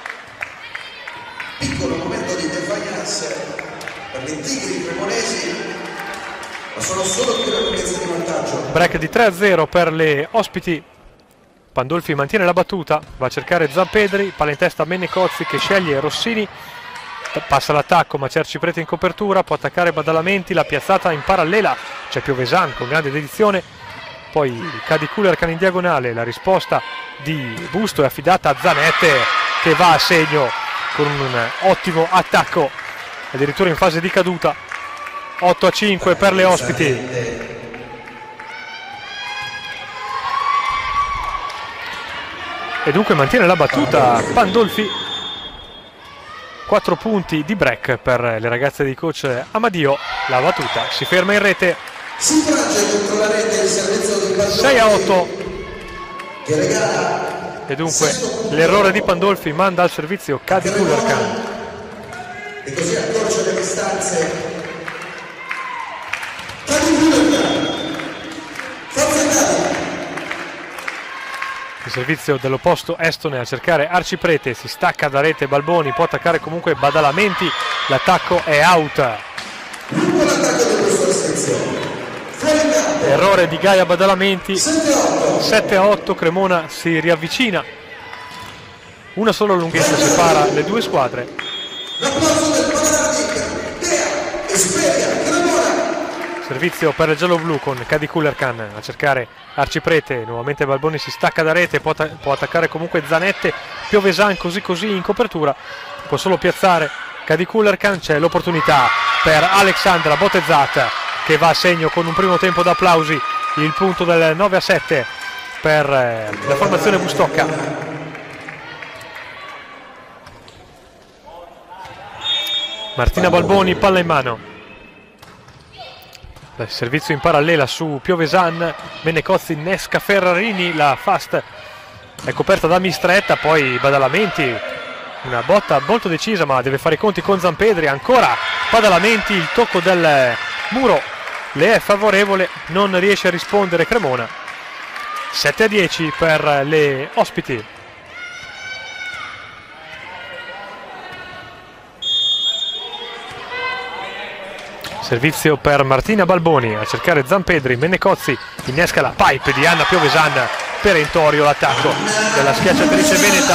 Piccolo momento di defiance per le Tigri cremonesi, ma sono solo più la lunghezza di vantaggio. Break di tre a zero per le ospiti. Pandolfi mantiene la battuta, va a cercare Zampedri, palla in testa a Menne Cozzi che sceglie Rossini, passa l'attacco ma c'è Arciprete in copertura, può attaccare Badalamenti, la piazzata in parallela, c'è Piovesan con grande dedizione. Poi Cadi Kullerkan in diagonale, la risposta di Busto è affidata a Zanette che va a segno con un ottimo attacco, addirittura in fase di caduta. otto a cinque per le ospiti. E dunque mantiene la battuta Pandolfi. quattro punti di break per le ragazze di coach Amadio, la battuta si ferma in rete. Si fragge contro la rete il servizio di Pandolfi sei a otto. che regala E dunque l'errore di Pandolfi manda al servizio Cadi Kullerkan. e così accorcia le distanze. Cadi Kullerkan, forza Cadi. Il servizio dell'opposto estone a cercare Arciprete, si stacca da rete Balboni, può attaccare comunque Badalamenti, l'attacco è out. Lungo l'attacco di questo assenzio. Errore di Gaia Badalamenti, sette a otto, Cremona si riavvicina, una sola lunghezza separa le due squadre. Servizio per il giallo-blu con Cadi Kullerkan a cercare Arciprete, nuovamente Balboni si stacca da rete, può, può attaccare comunque Zanette, Piovesan così così in copertura, può solo piazzare Cadi Kullerkan, c'è l'opportunità per Alexandra Botezzat che va a segno con un primo tempo d'applausi, il punto del nove a sette per la formazione Bustocca. Martina Balboni, palla in mano. Il servizio in parallela su Piovesan, Menne Cozzi innesca Ferrarini, la fast è coperta da Mistretta, poi Badalamenti, una botta molto decisa ma deve fare i conti con Zampedri, ancora Badalamenti, il tocco del muro le è favorevole, non riesce a rispondere Cremona. Sette a dieci per le ospiti. Servizio per Martina Balboni a cercare Zampedri, Menne Cozzi innesca la pipe di Anna Piovesan, perentorio l'attacco della schiacciatrice veneta.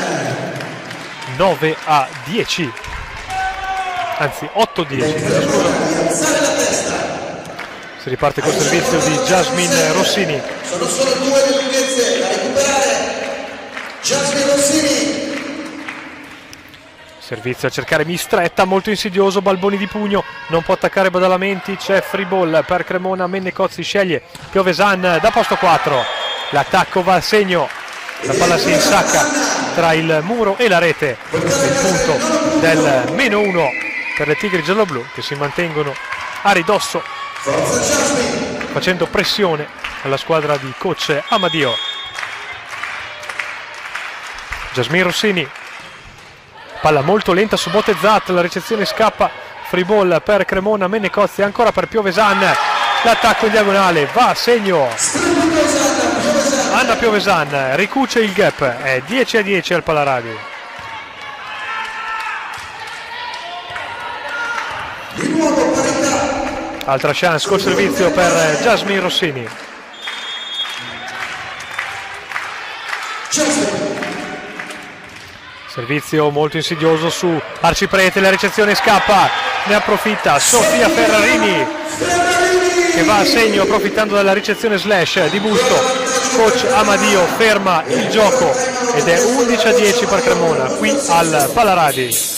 Nove a dieci, anzi otto a dieci. Si riparte col servizio di Jasmine Rossini. Sono solo due le lunghezze da recuperare. Jasmine Rossini. Servizio a cercare Mistretta, molto insidioso, Balboni di pugno, non può attaccare Badalamenti, c'è free ball per Cremona, Menne Cozzi sceglie Piovesan da posto quattro. L'attacco va a segno, la palla si insacca tra il muro e la rete. Il punto del meno uno per le Tigri giallo-blu che si mantengono a ridosso, facendo pressione alla squadra di coach Amadio. Jasmine Rossini, palla molto lenta su Botezat, la ricezione scappa, free ball per Cremona, Menecozzi ancora per Piovesan, l'attacco in diagonale, va a segno Anna Piovesan, ricuce il gap, è dieci a dieci al Palaradi. Di nuovo parità. Altra chance col servizio per Jasmine Rossini. Servizio molto insidioso su Arciprete, la ricezione scappa, ne approfitta Sofia Ferrarini che va a segno approfittando della ricezione slash di Busto. Coach Amadio ferma il gioco ed è undici a dieci per Cremona qui al Palaradi.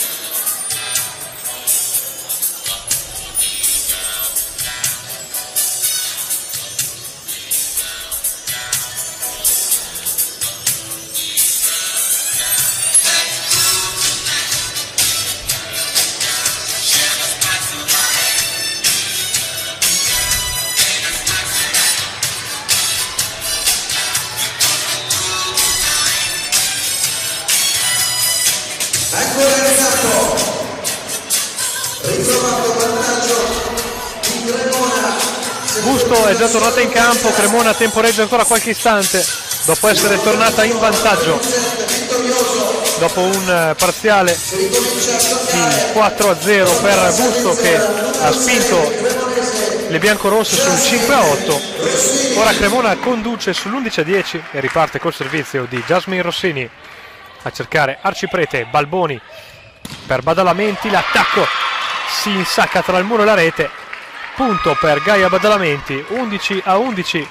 Busto è già tornata in campo, Cremona temporeggia ancora qualche istante dopo essere tornata in vantaggio dopo un parziale di quattro a zero per Busto che ha spinto le biancorosse sul cinque a otto. Ora Cremona conduce sull'undici a dieci e riparte col servizio di Jasmine Rossini a cercare Arciprete, Balboni per Badalamenti, l'attacco si insacca tra il muro e la rete, punto per Gaia Badalamenti, undici a undici.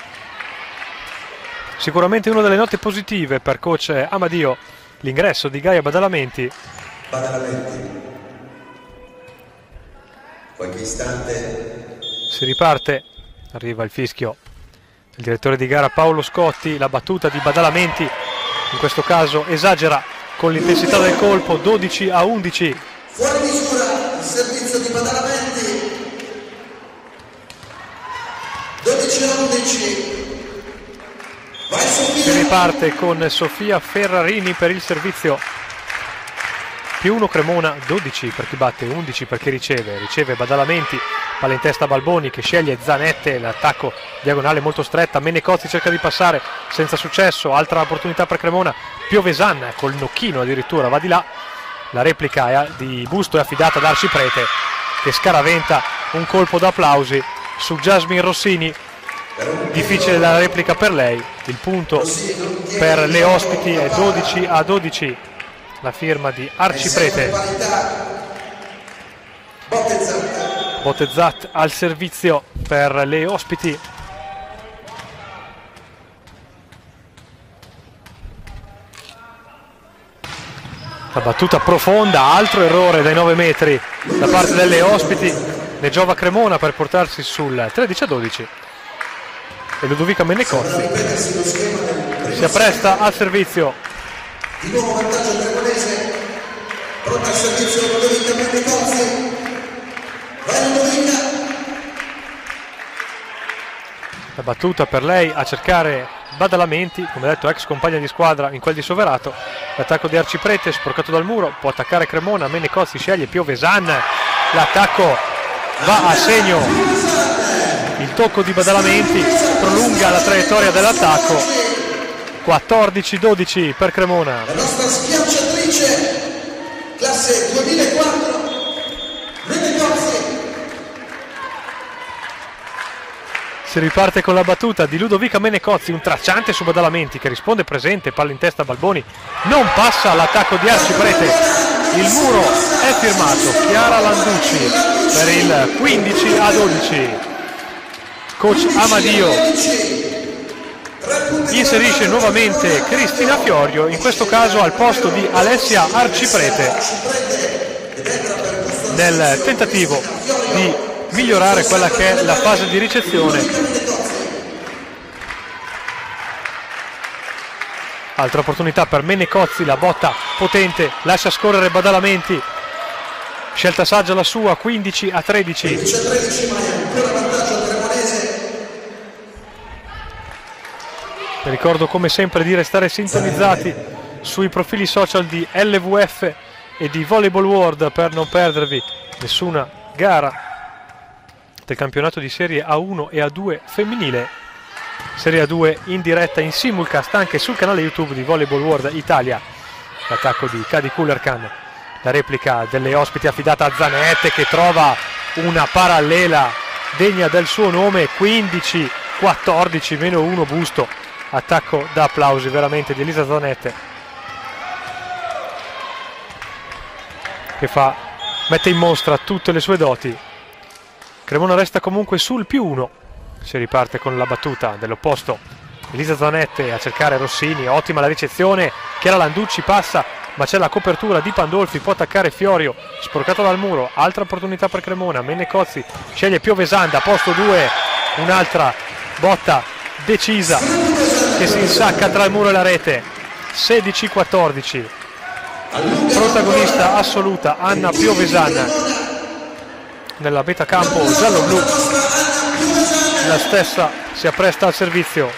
Sicuramente una delle note positive per coach Amadio l'ingresso di Gaia Badalamenti. Badalamenti. Qualche istante. Si riparte, arriva il fischio del direttore di gara Paolo Scotti, la battuta di Badalamenti in questo caso esagera con l'intensità del colpo, dodici a undici. Fuori misura il servizio di Badalamenti, dodici a undici. Vai Sofia. Si riparte con Sofia Ferrarini per il servizio, più uno Cremona, dodici per chi batte, undici per chi riceve. Riceve Badalamenti, palla in testa Balboni che sceglie Zanette, l'attacco diagonale molto stretta, Menecozzi cerca di passare senza successo, altra opportunità per Cremona, Piovesan col nocchino addirittura va di là, la replica di Busto è affidata ad Arciprete che scaraventa un colpo d'applausi su Jasmine Rossini. Difficile la replica per lei, il punto per le ospiti è dodici a dodici, la firma di Arciprete. Botezat al servizio per le ospiti. La battuta profonda, altro errore dai nove metri da parte delle ospiti, ne giova Cremona per portarsi sul tredici a dodici. E Ludovica Menecozzi si appresta al servizio. Di nuovo vantaggio cremonese, pronta al servizio Ludovica Menecozzi. Vai Ludovica. La battuta per lei a cercare Badalamenti, come detto ex compagna di squadra in quel di Soverato. L'attacco di Arciprete sporcato dal muro, può attaccare Cremona, Menecozzi sceglie Piovesan, l'attacco va a segno. Il tocco di Badalamenti prolunga la traiettoria dell'attacco, quattordici dodici per Cremona. La nostra schiacciatrice, classe duemilaquattro, Menecozzi. Si riparte con la battuta di Ludovica Menecozzi, un tracciante su Badalamenti che risponde presente, palla in testa Balboni, non passa l'attacco di Arciprete, il muro è firmato, Chiara Landucci per il quindici a dodici. Coach Amadio inserisce nuovamente Cristina Fiorio, in questo caso al posto di Alessia Arciprete, nel tentativo di migliorare quella che è la fase di ricezione. Altra opportunità per Menecozzi, la botta potente, lascia scorrere Badalamenti, scelta saggia la sua, quindici a tredici. Vi ricordo come sempre di restare sintonizzati sui profili social di L V F e di Volleyball World per non perdervi nessuna gara del campionato di serie A uno e A due femminile. Serie A due in diretta in simulcast anche sul canale YouTube di Volleyball World Italia. L'attacco di Kadi Kullerkan, la replica delle ospiti affidata a Zanette che trova una parallela degna del suo nome. Quindici quattordici meno uno Busto, attacco da applausi veramente di Elisa Zanette, che fa, mette in mostra tutte le sue doti. Cremona resta comunque sul più uno. Si riparte con la battuta dell'opposto. Elisa Zanette a cercare Rossini, ottima la ricezione. Chiara Landucci passa, ma c'è la copertura di Pandolfi, può attaccare Fiorio, sporcato dal muro. Altra opportunità per Cremona. Mennecozzi sceglie Piovesanda, posto due, un'altra botta decisa che si insacca tra il muro e la rete. Sedici quattordici. Protagonista assoluta Anna Piovesana nella metacampo giallo-blu. La stessa si appresta al servizio,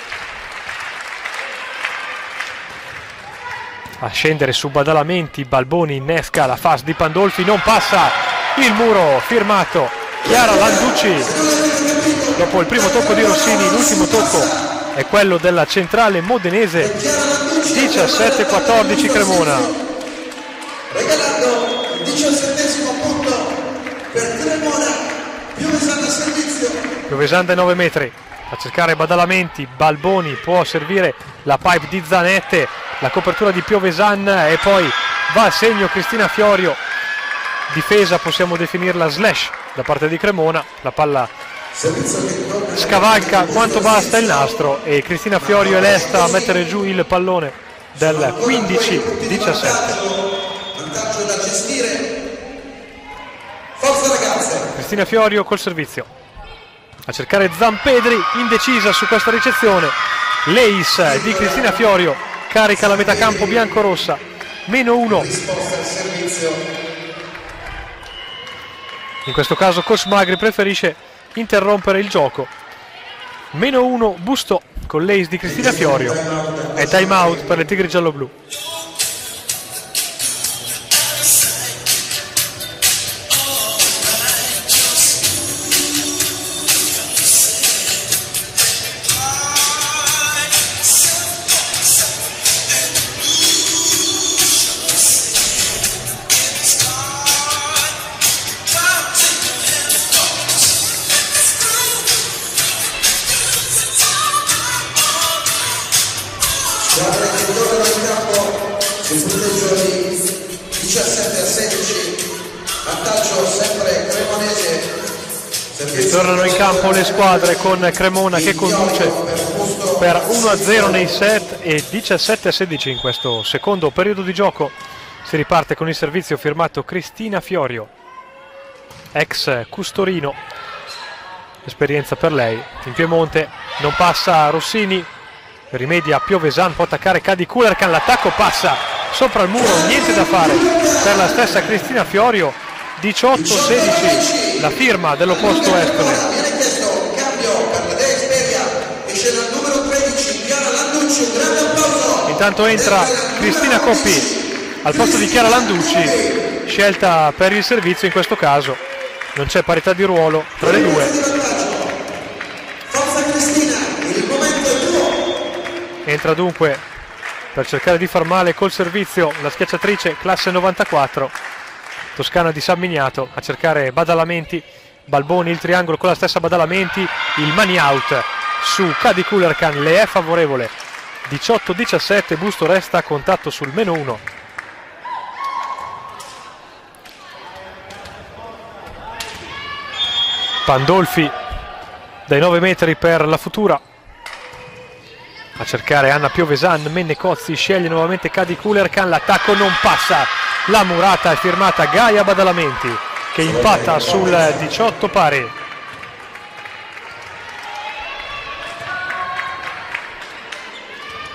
a scendere su Badalamenti. Balboni innesca la fast di Pandolfi, non passa il muro firmato Chiara Landucci. Dopo il primo tocco di Rossini, l'ultimo tocco è quello della centrale modenese. Diciassette quattordici Cremona. Regalando il diciassettesimo punto per Cremona. Piovesanda a servizio. Piovesanda ai nove metri a cercare Badalamenti. Balboni può servire la pipe di Zanette, la copertura di Piovesan e poi va a segno Cristina Fiorio. Difesa possiamo definirla slash da parte di Cremona. La palla scavalca quanto basta il nastro e Cristina Fiorio è lesta a mettere giù il pallone del quindici diciassette. Vantaggio da gestire. Forza ragazze. Cristina Fiorio col servizio a cercare Zampedri, indecisa su questa ricezione. L'ace di Cristina Fiorio carica la metacampo bianco-rossa. Meno uno. In questo caso coach Magri preferisce interrompere il gioco. Meno uno Busto con l'ace di Cristina Fiorio. È time out per le Tigri giallo-blu. Squadre che tornano in campo sul punteggio di diciassette a sedici, vantaggio sempre cremonese. Ritornano in campo le squadre con Cremona che conduce per uno a zero nei set e diciassette a sedici in questo secondo periodo di gioco. Si riparte con il servizio firmato Cristina Fiorio, ex Custorino, esperienza per lei. In Piemonte non passa Rossini, rimedia Piovesan, può attaccare Kadi Kullerkan, l'attacco passa sopra il muro, niente da fare per la stessa Cristina Fiorio. Diciotto sedici la firma dell'opposto estone. Viene chiesto cambio per la Dea Esperia, esce dal numero tredici Chiara Landucci, un grande applauso. Intanto entra Cristina Coppi al posto di Chiara Landucci, scelta per il servizio. In questo caso non c'è parità di ruolo tra le due. Forza Cristina, il momento è tuo. Entra dunque per cercare di far male col servizio la schiacciatrice classe novantaquattro toscana di San Miniato, a cercare Badalamenti. Balboni, il triangolo con la stessa Badalamenti, il money out su Kadi Kullerkan, le è favorevole. Diciotto diciassette, Busto resta a contatto sul meno uno. Pandolfi dai nove metri per la futura, a cercare Anna Piovesan. Mennecozzi sceglie nuovamente Kadi Kullerkan, l'attacco non passa, la murata è firmata Gaia Badalamenti che impatta sul diciotto pari.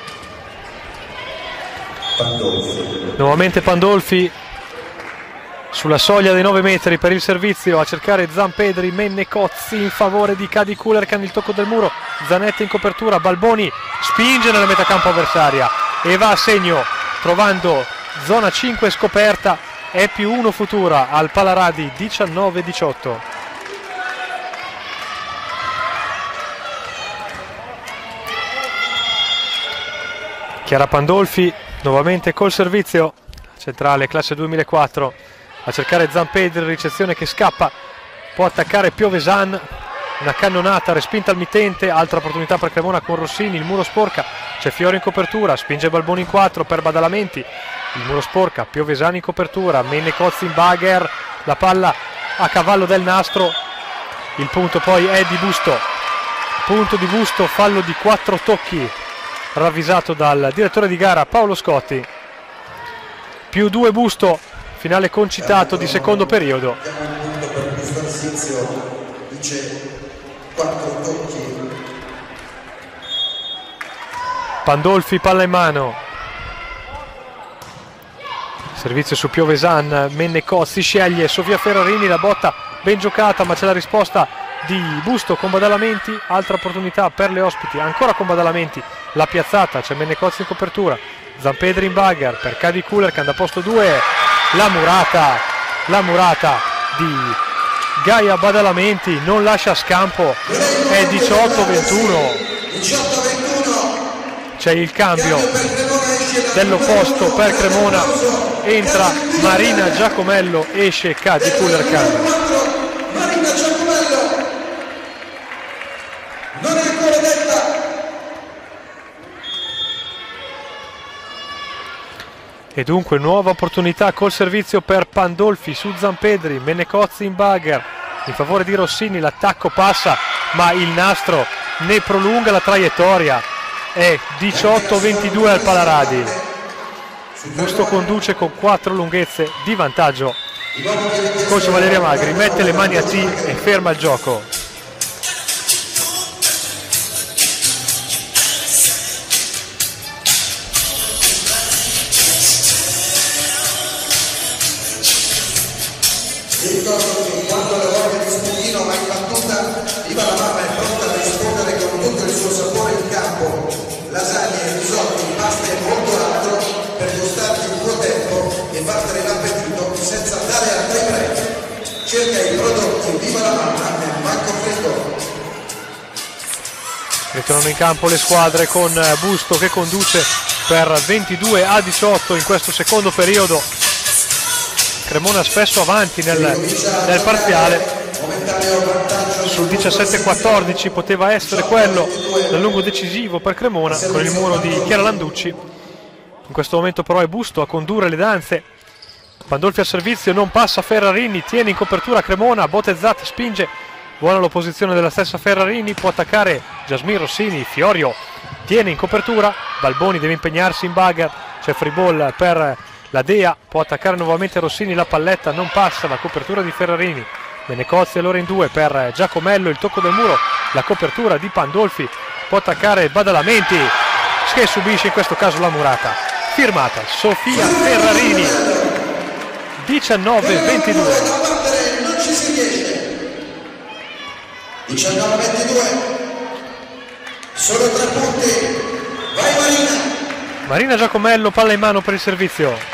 Pandolfi. Nuovamente Pandolfi sulla soglia dei nove metri per il servizio, a cercare Zampedri, Mennecozzi in favore di Cadi Kulerkan, il tocco del muro, Zanetti in copertura, Balboni spinge nella metà campo avversaria e va a segno trovando zona cinque scoperta. È più uno Futura al Palaradi, diciannove diciotto. Chiara Pandolfi nuovamente col servizio, centrale classe duemilaquattro, a cercare Zampedri, ricezione che scappa, può attaccare Piovesan, una cannonata respinta al mittente, altra opportunità per Cremona con Rossini, il muro sporca, c'è Fiori in copertura, spinge Balboni in quattro per Badalamenti, il muro sporca, Piovesan in copertura, Mennecozzi in bagger, la palla a cavallo del nastro, il punto poi è di Busto, punto di Busto, fallo di quattro tocchi ravvisato dal direttore di gara Paolo Scotti. Più due Busto, finale concitato di secondo periodo. Pandolfi, palla in mano, servizio su Piovesan, Mennecozzi sceglie Sofia Ferrarini, la botta ben giocata ma c'è la risposta di Busto con Badalamenti, altra opportunità per le ospiti, ancora con Badalamenti, la piazzata, c'è Mennecozzi in copertura, Zampedri in bagger per Cadi Kulerkan da posto due, la murata, la murata di Gaia Badalamenti non lascia scampo, è diciotto ventuno, c'è il cambio dell'opposto per Cremona, entra Marina Giacomello, esce Cadi Kulerkan. Non è ancora detta. E dunque nuova opportunità col servizio per Pandolfi su Zampedri, Mennecozzi in bagger in favore di Rossini, l'attacco passa ma il nastro ne prolunga la traiettoria, è diciotto ventidue al Palaradi. Busto conduce con quattro lunghezze di vantaggio, coach Valeria Magri mette le mani a T e ferma il gioco. Ricordo che quando la voglia di spuntino va in battuta, Viva la mamma è pronta a rispondere con tutto il suo sapore in campo. Lasagne, risotti, pasta e molto altro per gustarti il tuo tempo e battere l'appetito senza andare a tre prezzi. Cerca i prodotti Viva la mamma nel Banco Frigo. Ritornano in campo le squadre con Busto che conduce per ventidue a diciotto in questo secondo periodo. Cremona spesso avanti nel, nel parziale, sul diciassette quattordici poteva essere quello del lungo decisivo per Cremona con il muro di Chiara Landucci. In questo momento però è Busto a condurre le danze, Pandolfi al servizio, non passa Ferrarini, tiene in copertura Cremona, Botezzat spinge, buona l'opposizione della stessa Ferrarini, può attaccare Jasmine Rossini, Fiorio tiene in copertura, Balboni deve impegnarsi in bagger, c'è free ball per la Dea, può attaccare nuovamente Rossini, la palletta non passa, la copertura di Ferrarini, Mennecozzi allora in due per Giacomello, il tocco del muro, la copertura di Pandolfi, può attaccare Badalamenti che subisce in questo caso la murata, firmata Sofia Ferrarini, diciannove ventidue. Non ci si riesce. diciannove ventidue, solo tre punti, vai Marina. Marina Giacomello, palla in mano per il servizio.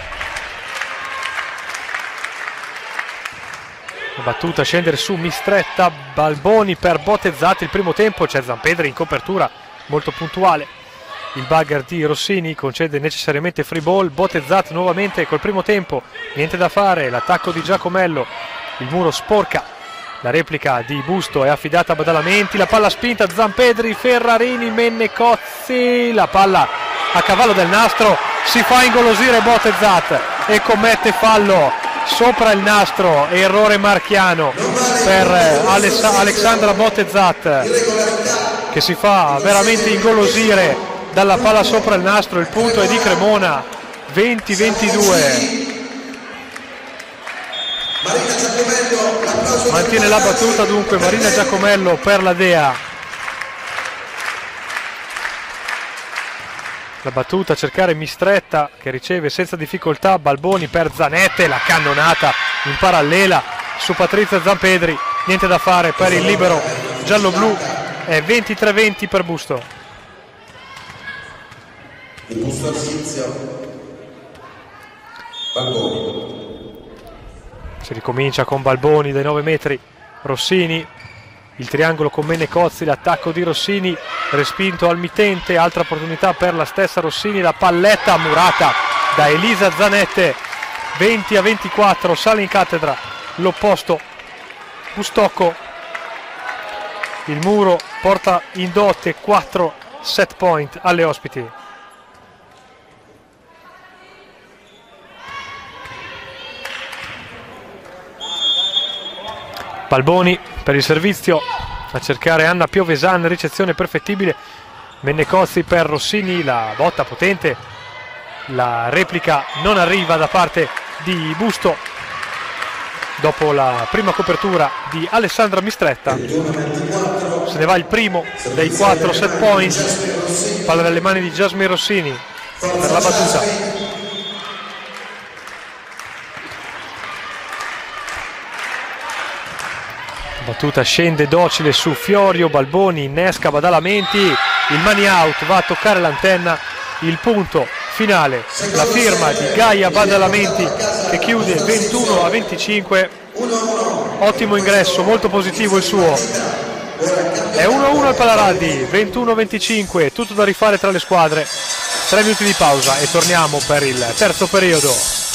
Battuta a scendere su Mistretta, Balboni per Botezzati, il primo tempo, c'è Zampedri in copertura, molto puntuale. Il bagger di Rossini concede necessariamente free ball, Botezzati nuovamente col primo tempo, niente da fare, l'attacco di Giacomello, il muro sporca, la replica di Busto è affidata a Badalamenti, la palla spinta, Zampedri, Ferrarini, Mennecozzi, la palla a cavallo del nastro, si fa ingolosire Botezzat e commette fallo sopra il nastro, errore marchiano per Aless Alexandra Botezzat che si fa veramente ingolosire dalla palla sopra il nastro. Il punto è di Cremona, venti ventidue. Mantiene la battuta dunque Marina Giacomello per la Dea. La battuta a cercare Mistretta che riceve senza difficoltà Balboni per Zanette, la cannonata in parallela su Patrizia Zampedri, niente da fare per il libero giallo-blu, è ventitré venti per Busto. Il Busto Arsizio, Balboni. Si ricomincia con Balboni dai nove metri, Rossini, il triangolo con Mennecozzi, l'attacco di Rossini respinto al mittente, altra opportunità per la stessa Rossini, la palletta murata da Elisa Zanette, venti a ventiquattro, sale in cattedra l'opposto Bustocco, il muro porta in dote quattro set point alle ospiti. Balboni per il servizio a cercare Anna Piovesan, ricezione perfettibile, Mennecozzi per Rossini, la botta potente, la replica non arriva da parte di Busto dopo la prima copertura di Alessandra Mistretta. Se ne va il primo dei quattro set point, palla nelle mani di Jasmine Rossini per la battuta. Battuta scende docile su Fiorio, Balboni innesca Badalamenti, il money out va a toccare l'antenna, il punto finale, la firma di Gaia Badalamenti che chiude ventuno a venticinque, ottimo ingresso, molto positivo il suo. È uno a uno al Palaradi, ventuno a venticinque, tutto da rifare tra le squadre, tre minuti di pausa e torniamo per il terzo periodo.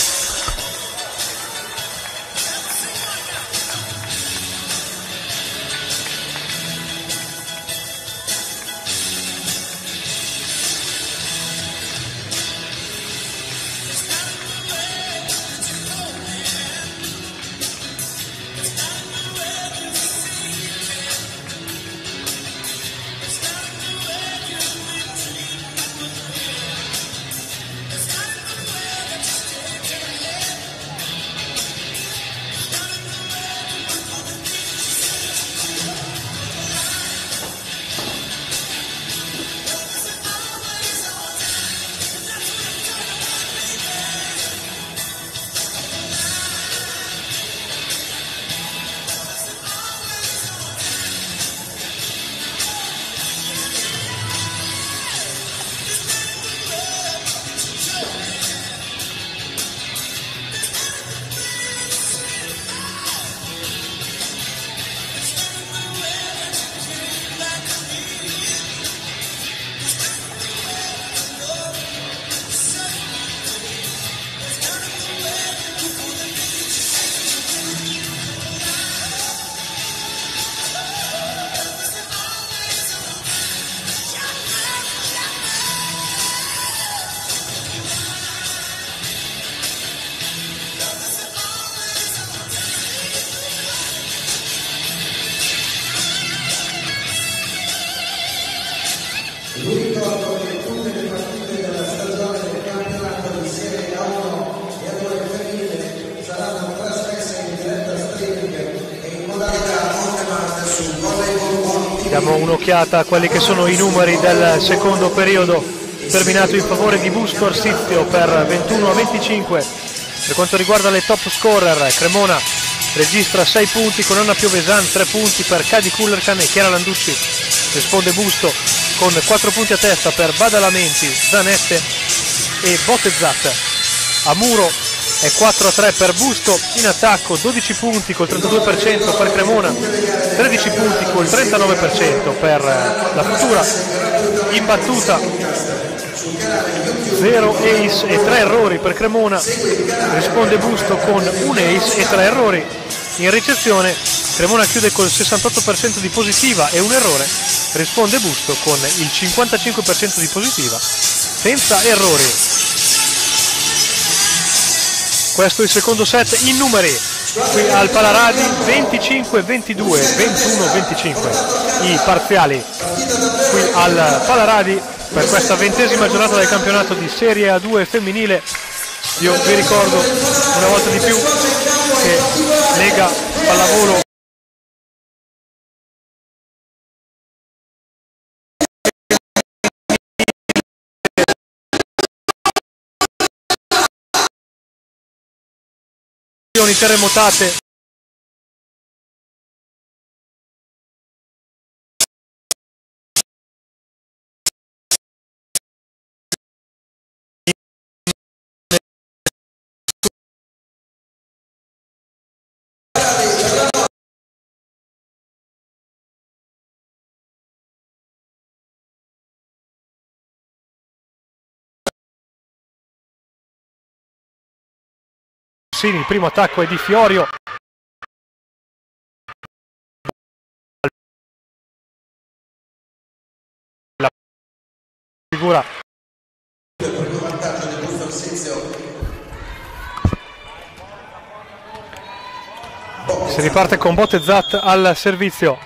Diamo un'occhiata a quelli che sono i numeri del secondo periodo, terminato in favore di Busto Arsizio per ventuno a venticinque. Per quanto riguarda le top scorer, Cremona registra sei punti con Anna Piovesan, tre punti per Cadi Kullerkan e Chiara Landucci. Risponde Busto con quattro punti a testa per Badalamenti, Zanette e Botezzat. A muro è quattro a tre per Busto, in attacco dodici punti col trentadue per cento per Cremona, tredici punti col trentanove per cento per la Futura. In battuta zero ace e tre errori per Cremona, risponde Busto con un ace e tre errori. In ricezione Cremona chiude col sessantotto per cento di positiva e un errore, risponde Busto con il cinquantacinque per cento di positiva senza errori. Questo è il secondo set in numeri, qui al Palaradi, venticinque ventidue, ventuno venticinque i parziali qui al Palaradi per questa ventesima giornata del campionato di Serie A due femminile. Io vi ricordo una volta di più che Lega Pallavolo mani terremotate. Il primo attacco è di Fiorio. La figura. Si riparte con Bottezat al servizio.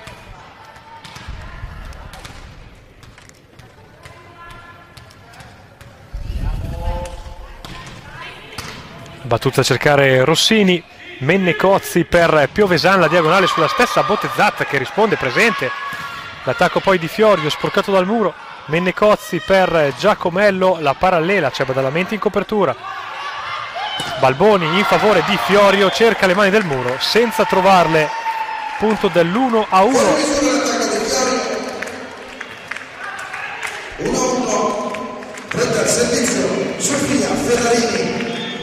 Battuta a cercare Rossini, Mennecozzi per Piovesan, la diagonale sulla stessa Bottezat che risponde presente. L'attacco poi di Fiorio, sporcato dal muro. Mennecozzi per Giacomello, la parallela, c'è Badalamenti in copertura. Balboni in favore di Fiorio, cerca le mani del muro senza trovarle. Punto dell'uno a uno. uno a uno, prende al servizio Sofia Ferrarini.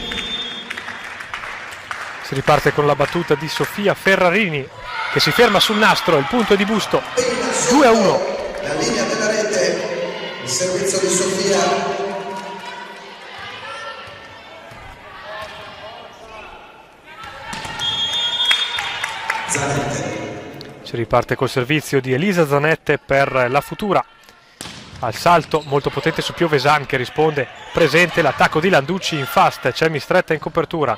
Si riparte con la battuta di Sofia Ferrarini che si ferma sul nastro, il punto è di Busto. due a uno. La linea della rete, il servizio di Sofia. Zanette. Si riparte col servizio di Elisa Zanette per la Futura. Al salto molto potente su Piovesan che risponde presente. L'attacco di Landucci in fast, c'è Mistretta in copertura.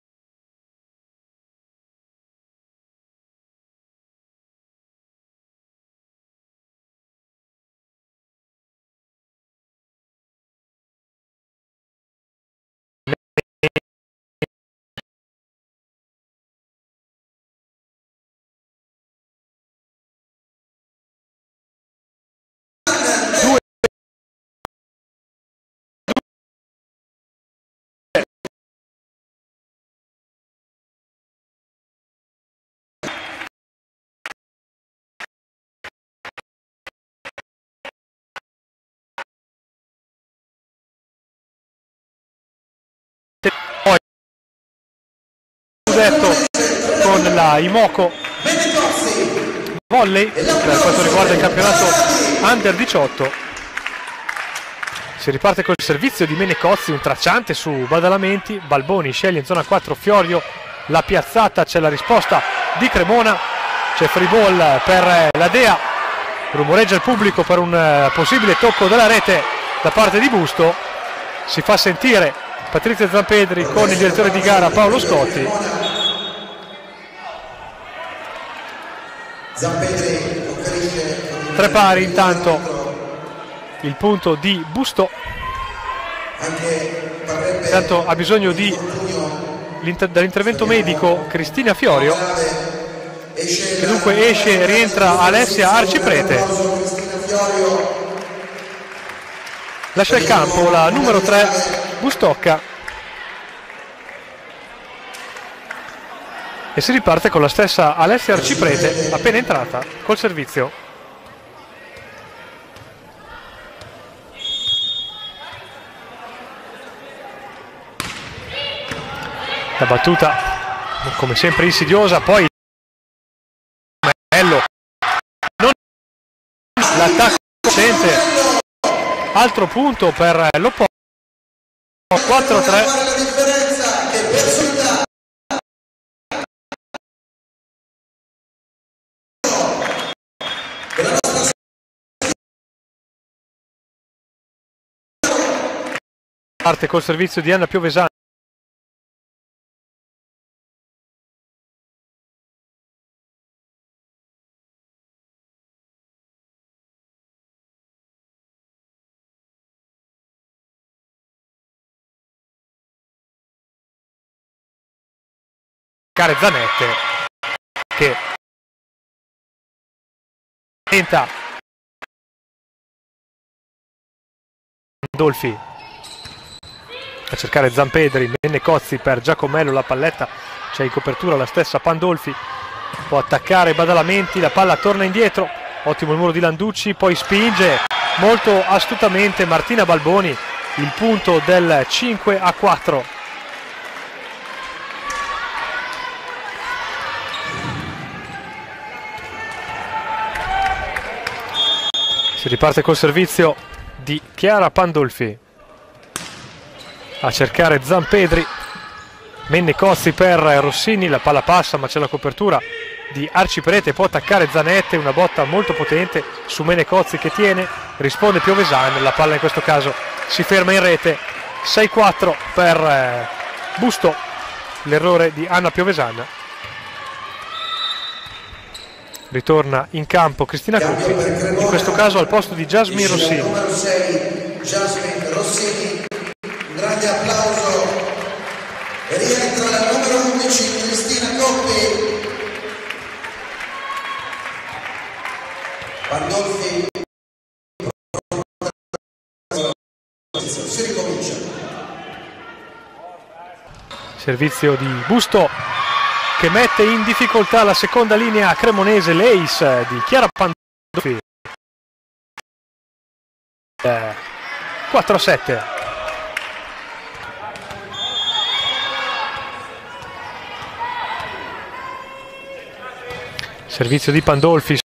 Con la Imoco volley per quanto riguarda il campionato under diciotto. Si riparte col servizio di Menecozzi, un tracciante su Badalamenti. Balboni sceglie in zona quattro Fiorio, la piazzata, c'è la risposta di Cremona, c'è free ball per la Dea, rumoreggia il pubblico per un possibile tocco della rete da parte di Busto. Si fa sentire Patrizia Zampedri con il direttore di gara Paolo Scotti. Tre pari intanto, il punto di Busto. Intanto ha bisogno dell'intervento medico Cristina Fiorio, che dunque esce e rientra Alessia Arciprete. Lascia il campo la numero tre Bustocca e si riparte con la stessa Alessia Arciprete appena entrata col servizio. La battuta come sempre insidiosa, poi bello, non l'attacco sente, altro punto per l'Oppo. quattro a tre. Parte col servizio di Anna Piovesan. Zanette che tenta Dolfi, a cercare Zampedri, Mennecozzi per Giacomello, la palletta c'è in copertura la stessa Pandolfi, può attaccare Badalamenti, la palla torna indietro, ottimo il muro di Landucci, poi spinge molto astutamente Martina Balboni, il punto del cinque a quattro. Si riparte col servizio di Chiara Pandolfi, a cercare Zampedri, Mennecozzi per Rossini, la palla passa ma c'è la copertura di Arciprete, può attaccare Zanette, una botta molto potente su Mennecozzi che tiene, risponde Piovesan, la palla in questo caso si ferma in rete. Sei quattro per eh, Busto, l'errore di Anna Piovesan. Ritorna in campo Cristina Coppi, in questo caso al posto di Jasmine Rossini. Numero sei, Jasmine Rossini, un grande applauso. E rientra la numero undici, Cristina Coppi. Pandolfi, si ricomincia. Servizio di Busto che mette in difficoltà la seconda linea cremonese, l'ace di Chiara Pandolfi. Eh, quattro a sette. Servizio di Pandolfi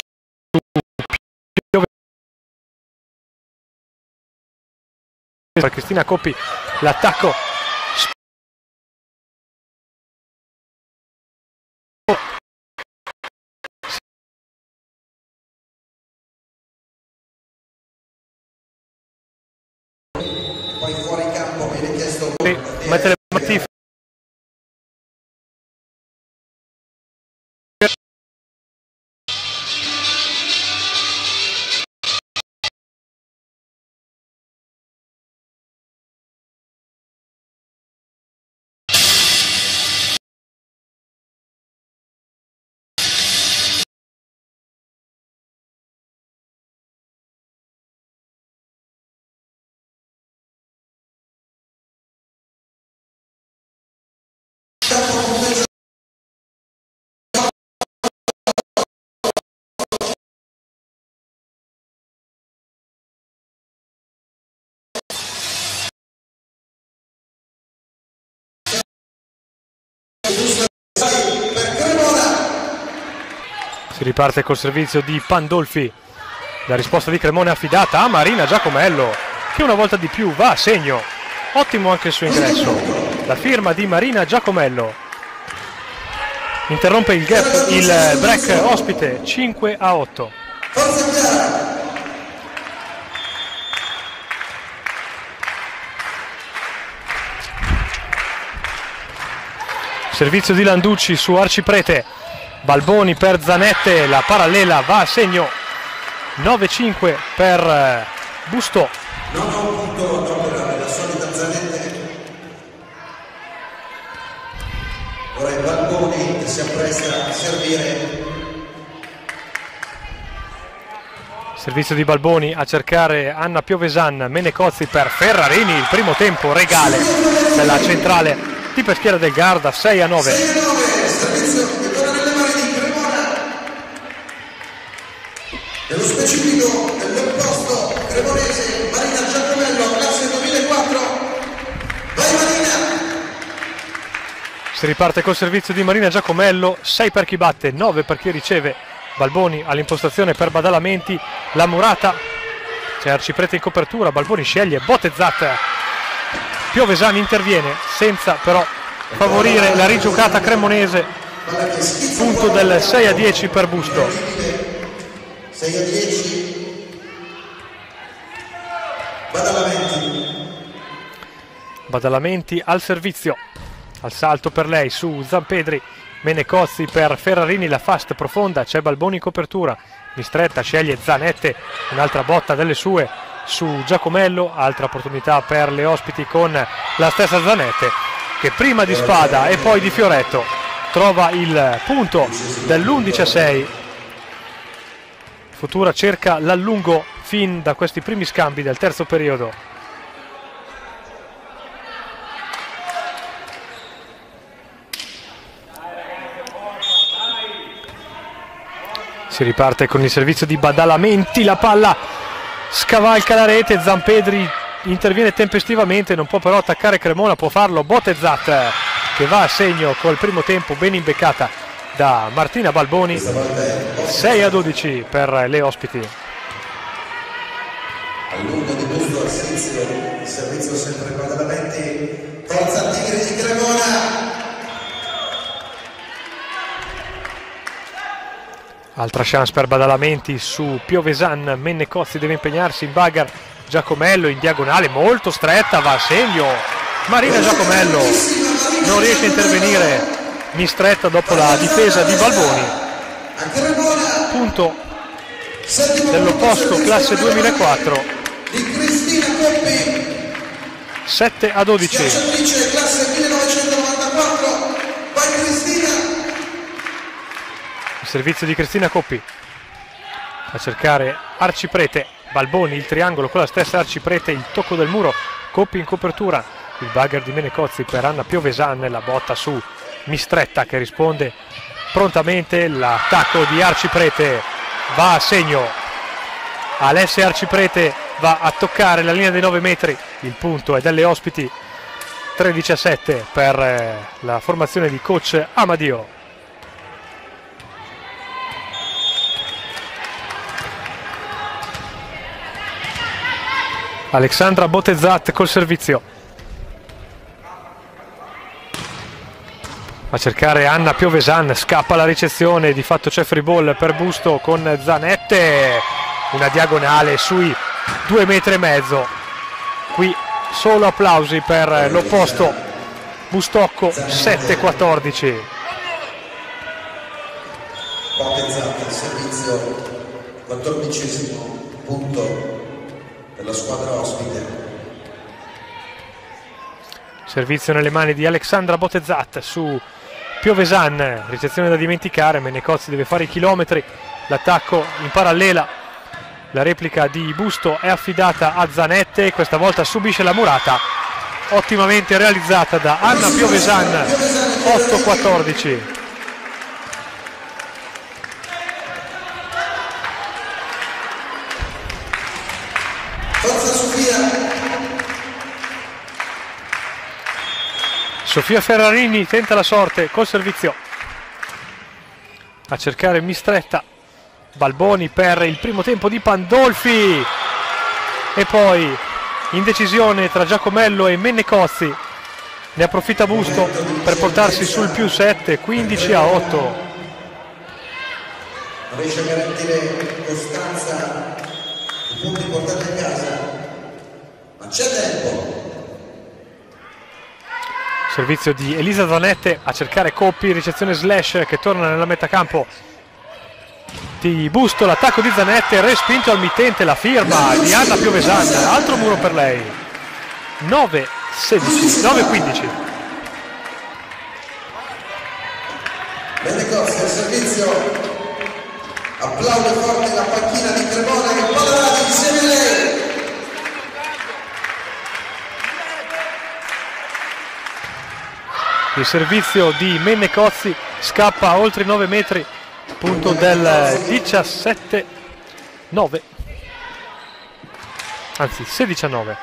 per Cristina Coppi, l'attacco Poi fuori campo viene chiesto mette le mani. Si riparte col servizio di Pandolfi, la risposta di Cremona è affidata a Marina Giacomello che una volta di più va a segno, ottimo anche il suo ingresso, la firma di Marina Giacomello. Interrompe il gap, il break ospite, cinque a otto. Servizio di Landucci su Arciprete, Balboni per Zanette, la parallela va a segno, nove a cinque per Busto. Non ho un punto da operare, la solita Zanette. Ora è Balboni che si appresta a servire. Servizio di Balboni a cercare Anna Piovesan, Mennecozzi per Ferrarini, il primo tempo regale della centrale di Peschiera del Garda, sei a nove. sei a nove, servizio che torna nelle mani di Cremona. Nello specifico dell'opposto cremonese, Marina Giacomello, classe duemilaquattro. Vai Marina! Si riparte col servizio di Marina Giacomello, sei per chi batte, nove per chi riceve. Balboni all'impostazione per Badalamenti, la murata, c'è Arciprete in copertura, Balboni sceglie Botezzat, Piovesan interviene senza però favorire la rigiocata cremonese, punto del sei a dieci per Busto. sei a dieci. Badalamenti. Badalamenti al servizio, al salto per lei su Zampedri, Mennecozzi per Ferrarini, la fast profonda, c'è Balboni in copertura, Mistretta sceglie Zanette, un'altra botta delle sue su Giacomello, altra opportunità per le ospiti con la stessa Zanette che prima di Spada e poi di Fioretto trova il punto dell'undici a sei. Futura cerca l'allungo fin da questi primi scambi del terzo periodo. Si riparte con il servizio di Badalamenti, la palla scavalca la rete, Zampedri interviene tempestivamente, non può però attaccare Cremona, può farlo Botezat che va a segno col primo tempo ben imbeccata da Martina Balboni. Sei a dodici per le ospiti. A lungo di busto al servizio, il servizio sempre Badalamenti, forza Tigre di Cremona. Altra chance per Badalamenti su Piovesan, Mennecozzi deve impegnarsi in bagar, Giacomello in diagonale molto stretta, va a segno Marina Giacomello, non riesce a intervenire Mistretta dopo la difesa di Balboni. Punto dell'opposto classe duemilaquattro, sette a dodici. Il servizio di Cristina Coppi a cercare Arciprete, Balboni il triangolo con la stessa Arciprete, il tocco del muro, Coppi in copertura, il bagger di Mennecozzi per Anna Piovesan, la botta su Mistretta che risponde prontamente, l'attacco di Arciprete va a segno, Alessia Arciprete va a toccare la linea dei nove metri, il punto è delle ospiti, tredici a sette per la formazione di coach Amadio. Alexandra Botezat col servizio a cercare Anna Piovesan, scappa la ricezione, di fatto c'è free ball per Busto con Zanette, una diagonale sui due metri e mezzo, qui solo applausi per l'opposto Bustocco. Sette a quattordici. Botezat, servizio, quattordicesimo punto per la squadra ospite. Servizio nelle mani di Alexandra Botezat su Piovesan, ricezione da dimenticare, Mennecozzi deve fare i chilometri, l'attacco in parallela, la replica di Busto è affidata a Zanette, questa volta subisce la murata, ottimamente realizzata da Anna Piovesan. Otto a quattordici. Forza Sofia. Sofia Ferrarini tenta la sorte col servizio a cercare Mistretta, Balboni per il primo tempo di Pandolfi e poi indecisione tra Giacomello e Mennecozzi, ne approfitta Busto per portarsi sul più sette, quindici a otto. Non riesce a garantire costanza, i punti portati a casa, ma c'è tempo. Servizio di Elisa Zanette a cercare Coppi, ricezione slash che torna nella metà campo di Busto, l'attacco di Zanette, respinto al mittente, la firma di Anna Piovesan, altro muro per lei. nove sedici, nove quindici. Mennecozzi al servizio, applaude forte la panchina di Cremona che parlerà insieme a lei. Il servizio di Mennecozzi scappa a oltre i nove metri, punto del diciassette nove, anzi sedici a nove.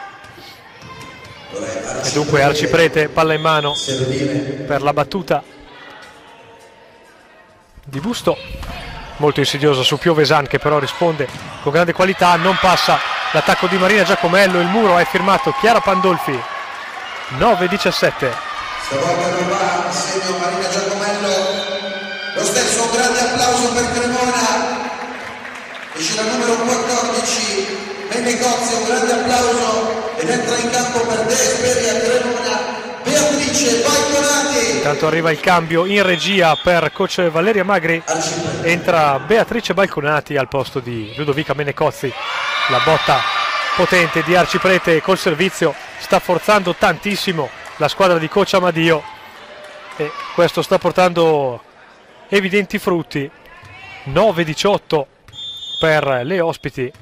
E dunque Arciprete, palla in mano per la battuta di Busto, molto insidiosa su Piovesan che però risponde con grande qualità, non passa l'attacco di Marina Giacomello, il muro è firmato Chiara Pandolfi. Nove diciassette. Stavolta non va a segno Marina Giacomello, lo stesso un grande applauso per Cremona, esce la numero quattordici Mennecozzi, un grande applauso ed entra in campo per De Esperia Cremona Beatrice Balconati. Intanto arriva il cambio in regia per coach Valeria Magri, entra Beatrice Balconati al posto di Ludovica Mennecozzi, la botta potente di Arciprete col servizio sta forzando tantissimo la squadra di coach Amadio e questo sta portando evidenti frutti. Nove diciotto per le ospiti.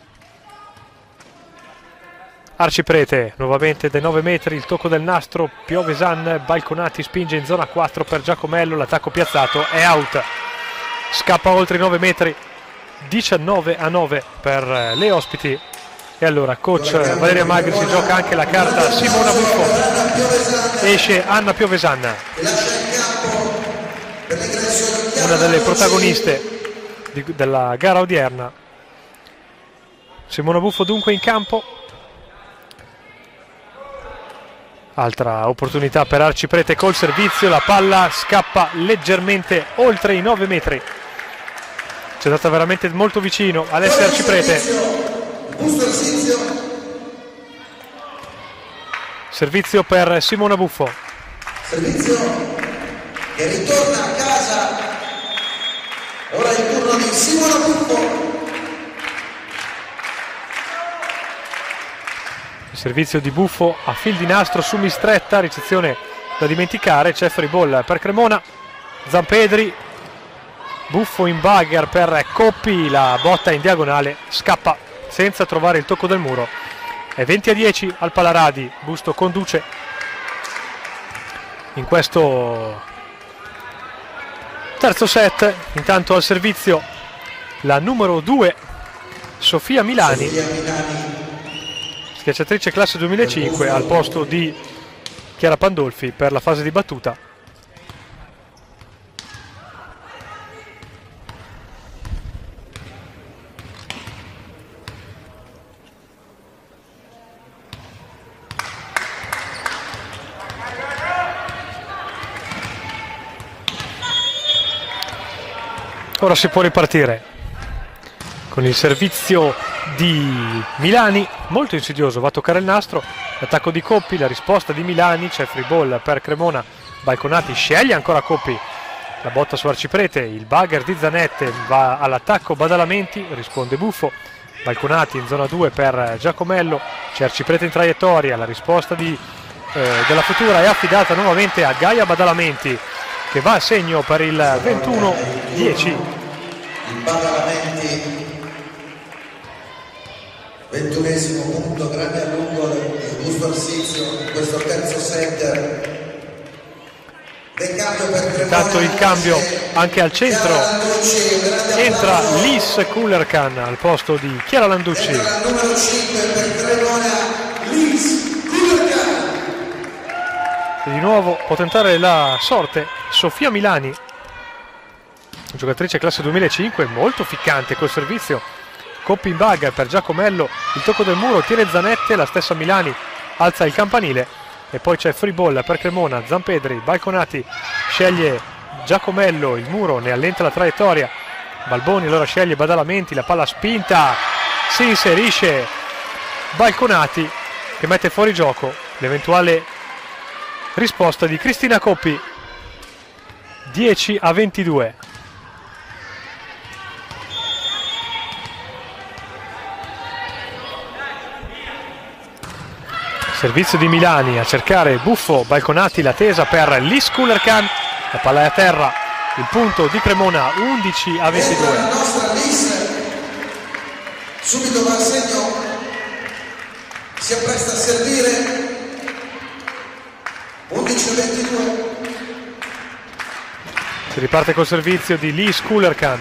Arciprete nuovamente dai nove metri, il tocco del nastro, Piovesan, Balconati spinge in zona quattro per Giacomello, l'attacco piazzato è out, scappa oltre i nove metri diciannove a nove per le ospiti. E allora coach Valeria Magri si gioca anche la carta Simona Buffo, esce Anna Piovesanna, una delle protagoniste di, della gara odierna. Simona Buffo dunque in campo. Altra opportunità per Arciprete col servizio, la palla scappa leggermente oltre i nove metri. C'è stata veramente molto vicino Alessia Arciprete. Servizio per Simona Buffo. Servizio che ritorna a casa. Ora il turno di Simona Buffo. Il servizio di Buffo a fil di nastro su Mistretta, ricezione da dimenticare, c'è free ball per Cremona. Zampedri, Buffo in bugger per Coppi, la botta in diagonale scappa senza trovare il tocco del muro. È venti a dieci al Palaradi, Busto conduce in questo terzo set. Intanto al servizio la numero due Sofia Milani, Sofia Milani, schiacciatrice classe duemilacinque, al posto di Chiara Pandolfi per la fase di battuta. Ora si può ripartire con il servizio di Milani, molto insidioso, va a toccare il nastro, l'attacco di Coppi, la risposta di Milani, c'è free ball per Cremona, Balconati sceglie ancora Coppi, la botta su Arciprete, il bugger di Zanette, va all'attacco Badalamenti, risponde Buffo, Balconati in zona due per Giacomello, c'è Arciprete in traiettoria, la risposta di, eh, della Futura è affidata nuovamente a Gaia Badalamenti, che va a segno per il ventuno a dieci. Il Badalamenti, ventunesimo punto, grande a lungo del Busto Arsizio in questo terzo set. Del cambio per Cremona. Intanto il cambio anche al centro, entra Lis Kullerkan al posto di Chiara Landucci. Entra il numero cinque per Cremona, Lis Kullerkan. E di nuovo può tentare la sorte Sofia Milani, giocatrice classe duemilacinque, molto ficcante col servizio. Coppi in bug per Giacomello, il tocco del muro, tiene Zanette, la stessa Milani alza il campanile e poi c'è free ball per Cremona. Zampedri, Balconati sceglie Giacomello, il muro ne allenta la traiettoria, Balboni allora sceglie Badalamenti, la palla spinta, si inserisce Balconati che mette fuori gioco l'eventuale risposta di Cristina Coppi. Dieci a ventidue. Servizio di Milani a cercare Buffo, Balconati, la tesa per Lis Kullerkan, la palla è a terra, il punto di Cremona undici a ventidue. La nostra Lis subito va al segno, si appresta a servire. undici a ventidue. Si riparte col servizio di Lis Kullerkan.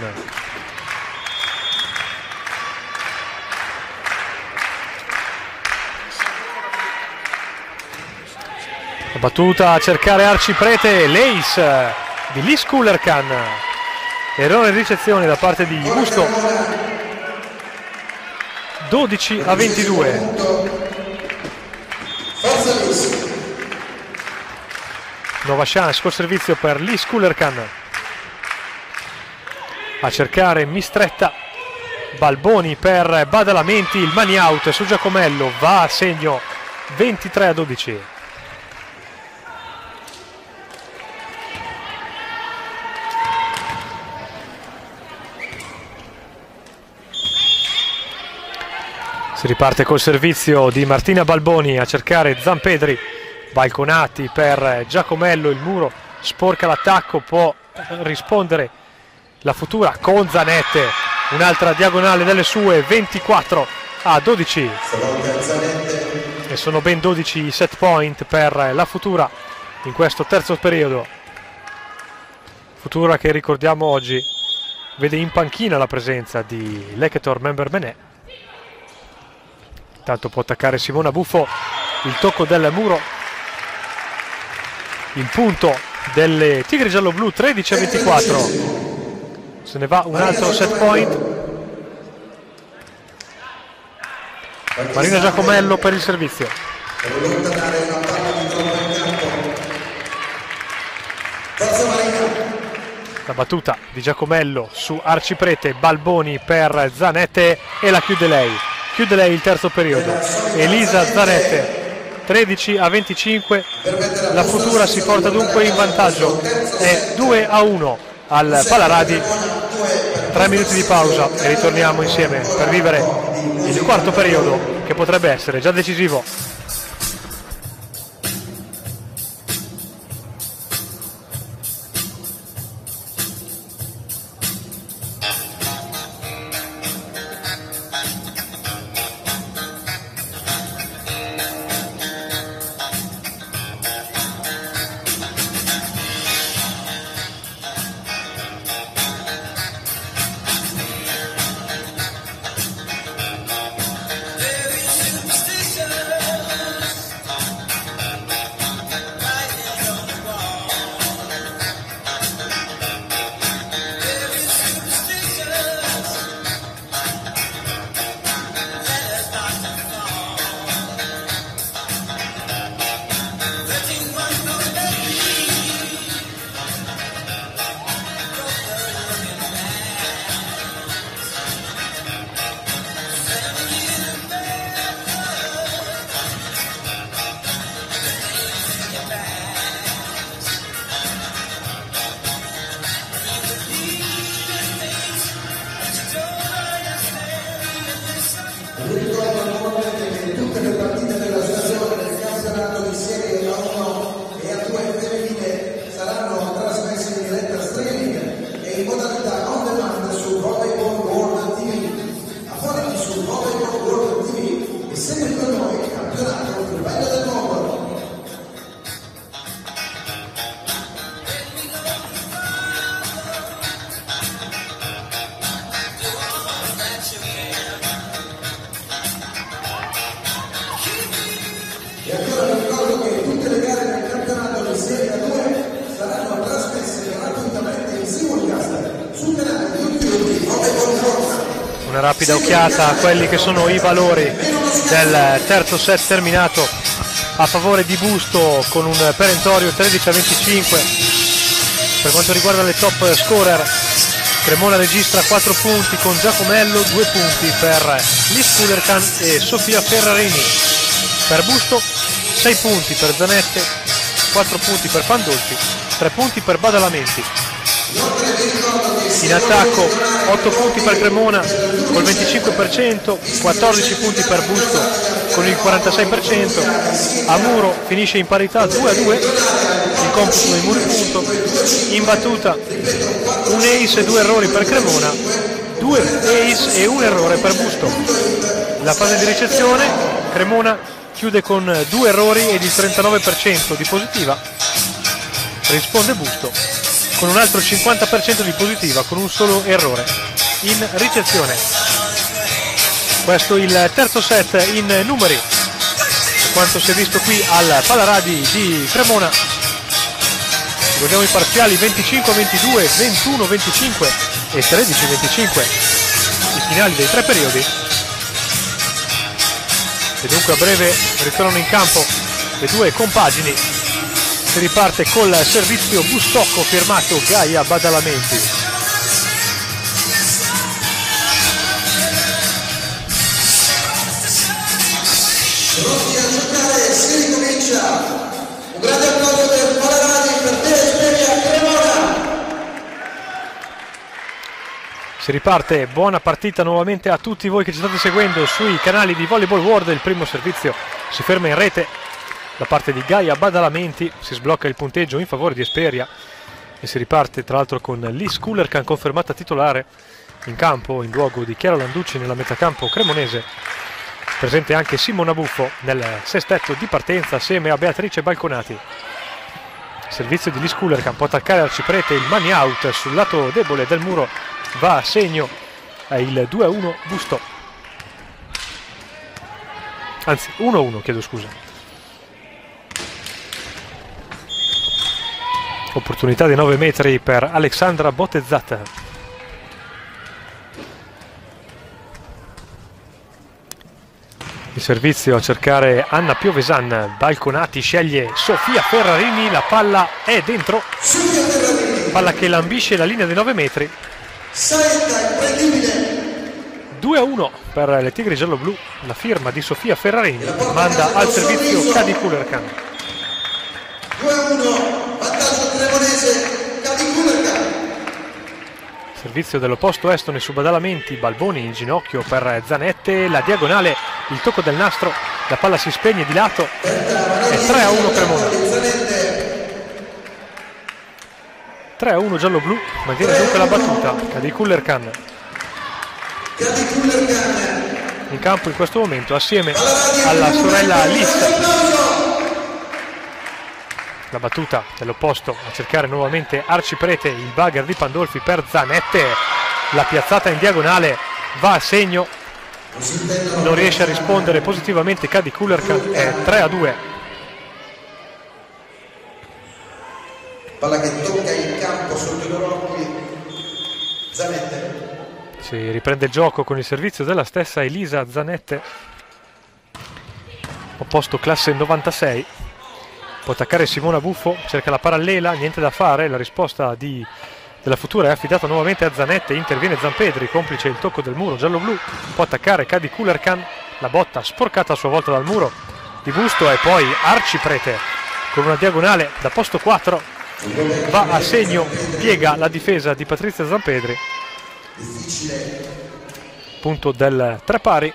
La battuta a cercare Arciprete, l'ace di Lis Kullerkan. Errore in ricezione da parte di Busto. dodici a ventidue. Forza Lis. Nuova chance col servizio per Lis Kullerkan. A cercare Mistretta, Balboni per Badalamenti, il money out su Giacomello, va a segno ventitré a dodici. Si riparte col servizio di Martina Balboni a cercare Zampedri, Balconati per Giacomello, il muro sporca l'attacco, può rispondere la Futura con Zanette, un'altra diagonale delle sue, ventiquattro a dodici. E sono ben dodici i set point per la Futura in questo terzo periodo. Futura che ricordiamo oggi vede in panchina la presenza di Leketor Member-Mené. Intanto può attaccare Simona Buffo, il tocco del muro, il punto delle Tigri giallo-blu, tredici a ventiquattro. Se ne va un altro set point. Marina Giacomello per il servizio. La battuta di Giacomello su Arciprete, Balboni per Zanette e la chiude lei. Chiude lei il terzo periodo. Elisa Zanette, tredici a venticinque. La Futura si porta dunque in vantaggio. È due a uno al Palaradi. Tre minuti di pausa e ritorniamo insieme per vivere il quarto periodo che potrebbe essere già decisivo. Una rapida occhiata a quelli che sono i valori del terzo set terminato a favore di Busto, con un perentorio tredici a venticinque. Per quanto riguarda le top scorer, Cremona registra quattro punti con Giacomello, due punti per Liz Kulerkan e Sofia Ferrarini. Per Busto sei punti per Zanette, quattro punti per Pandolfi, tre punti per Badalamenti. In attacco otto punti per Cremona col venticinque per cento, quattordici punti per Busto con il quarantasei per cento. A muro finisce in parità due a due, il computo dei muri punto. In battuta un ace e due errori per Cremona, due ace e un errore per Busto. La fase di ricezione, Cremona chiude con due errori ed il trentanove per cento di positiva. Risponde Busto con un altro cinquanta per cento di positiva con un solo errore in ricezione. Questo il terzo set in numeri, per quanto si è visto qui al Palaradi di Cremona. Guardiamo i parziali: venticinque a ventidue, ventuno a venticinque e tredici a venticinque, i finali dei tre periodi. E dunque a breve ritornano in campo le due compagini. Si riparte col servizio Bustocco firmato Gaia Badalamenti. Pronti a giocare, si ricomincia. Un grande applauso per Palaradi, per te Esperia Cremona. Si riparte, buona partita nuovamente a tutti voi che ci state seguendo sui canali di Volleyball World. Il primo servizio si ferma in rete da parte di Gaia Badalamenti, si sblocca il punteggio in favore di Esperia e si riparte tra l'altro con Liz Kulerkan confermata titolare in campo in luogo di Chiara Landucci nella metacampo cremonese. Presente anche Simona Buffo nel sestetto di partenza assieme a Beatrice Balconati. Servizio di Liz Kulerkan, può attaccare Arciprete, il money out sul lato debole del muro va a segno, è il due a uno Busto, anzi uno a uno, chiedo scusa. Opportunità di nove metri per Alexandra Botezzat. Il servizio a cercare Anna Piovesan, Balconati sceglie Sofia Ferrarini, la palla è dentro, palla che lambisce la linea dei nove metri. due a uno per le Tigri giallo-blu, la firma di Sofia Ferrarini manda al servizio Cadi Kullerkan. due a uno, vantaggio cremonese, Cadi Kullerkan. Servizio dell'opposto estone su badalamenti, Balboni in ginocchio per Zanette, la diagonale, il tocco del nastro, la palla si spegne di lato e tre a uno Cremona. tre a uno giallo-blu, mantiene dunque la battuta, Cadi Kullerkan. In campo in questo momento assieme alla sorella Liz. La battuta dell'opposto a cercare nuovamente Arciprete, il bugger di Pandolfi per Zanette, la piazzata in diagonale va a segno, non riesce a rispondere positivamente Cadi Kullerkan, è tre a due. Palla che tocca il campo sotto i loro occhi, Zanette. Si riprende il gioco con il servizio della stessa Elisa Zanette, opposto classe novantasei. Può attaccare Simona Buffo, cerca la parallela, niente da fare, la risposta di, della futura è affidata nuovamente a Zanette, interviene Zampedri, complice il tocco del muro giallo-blu, può attaccare Cadi Kullerkan, la botta sporcata a sua volta dal muro di Busto e poi Arciprete con una diagonale da posto quattro, va a segno, piega la difesa di Patrizia Zampedri, punto del tre pari.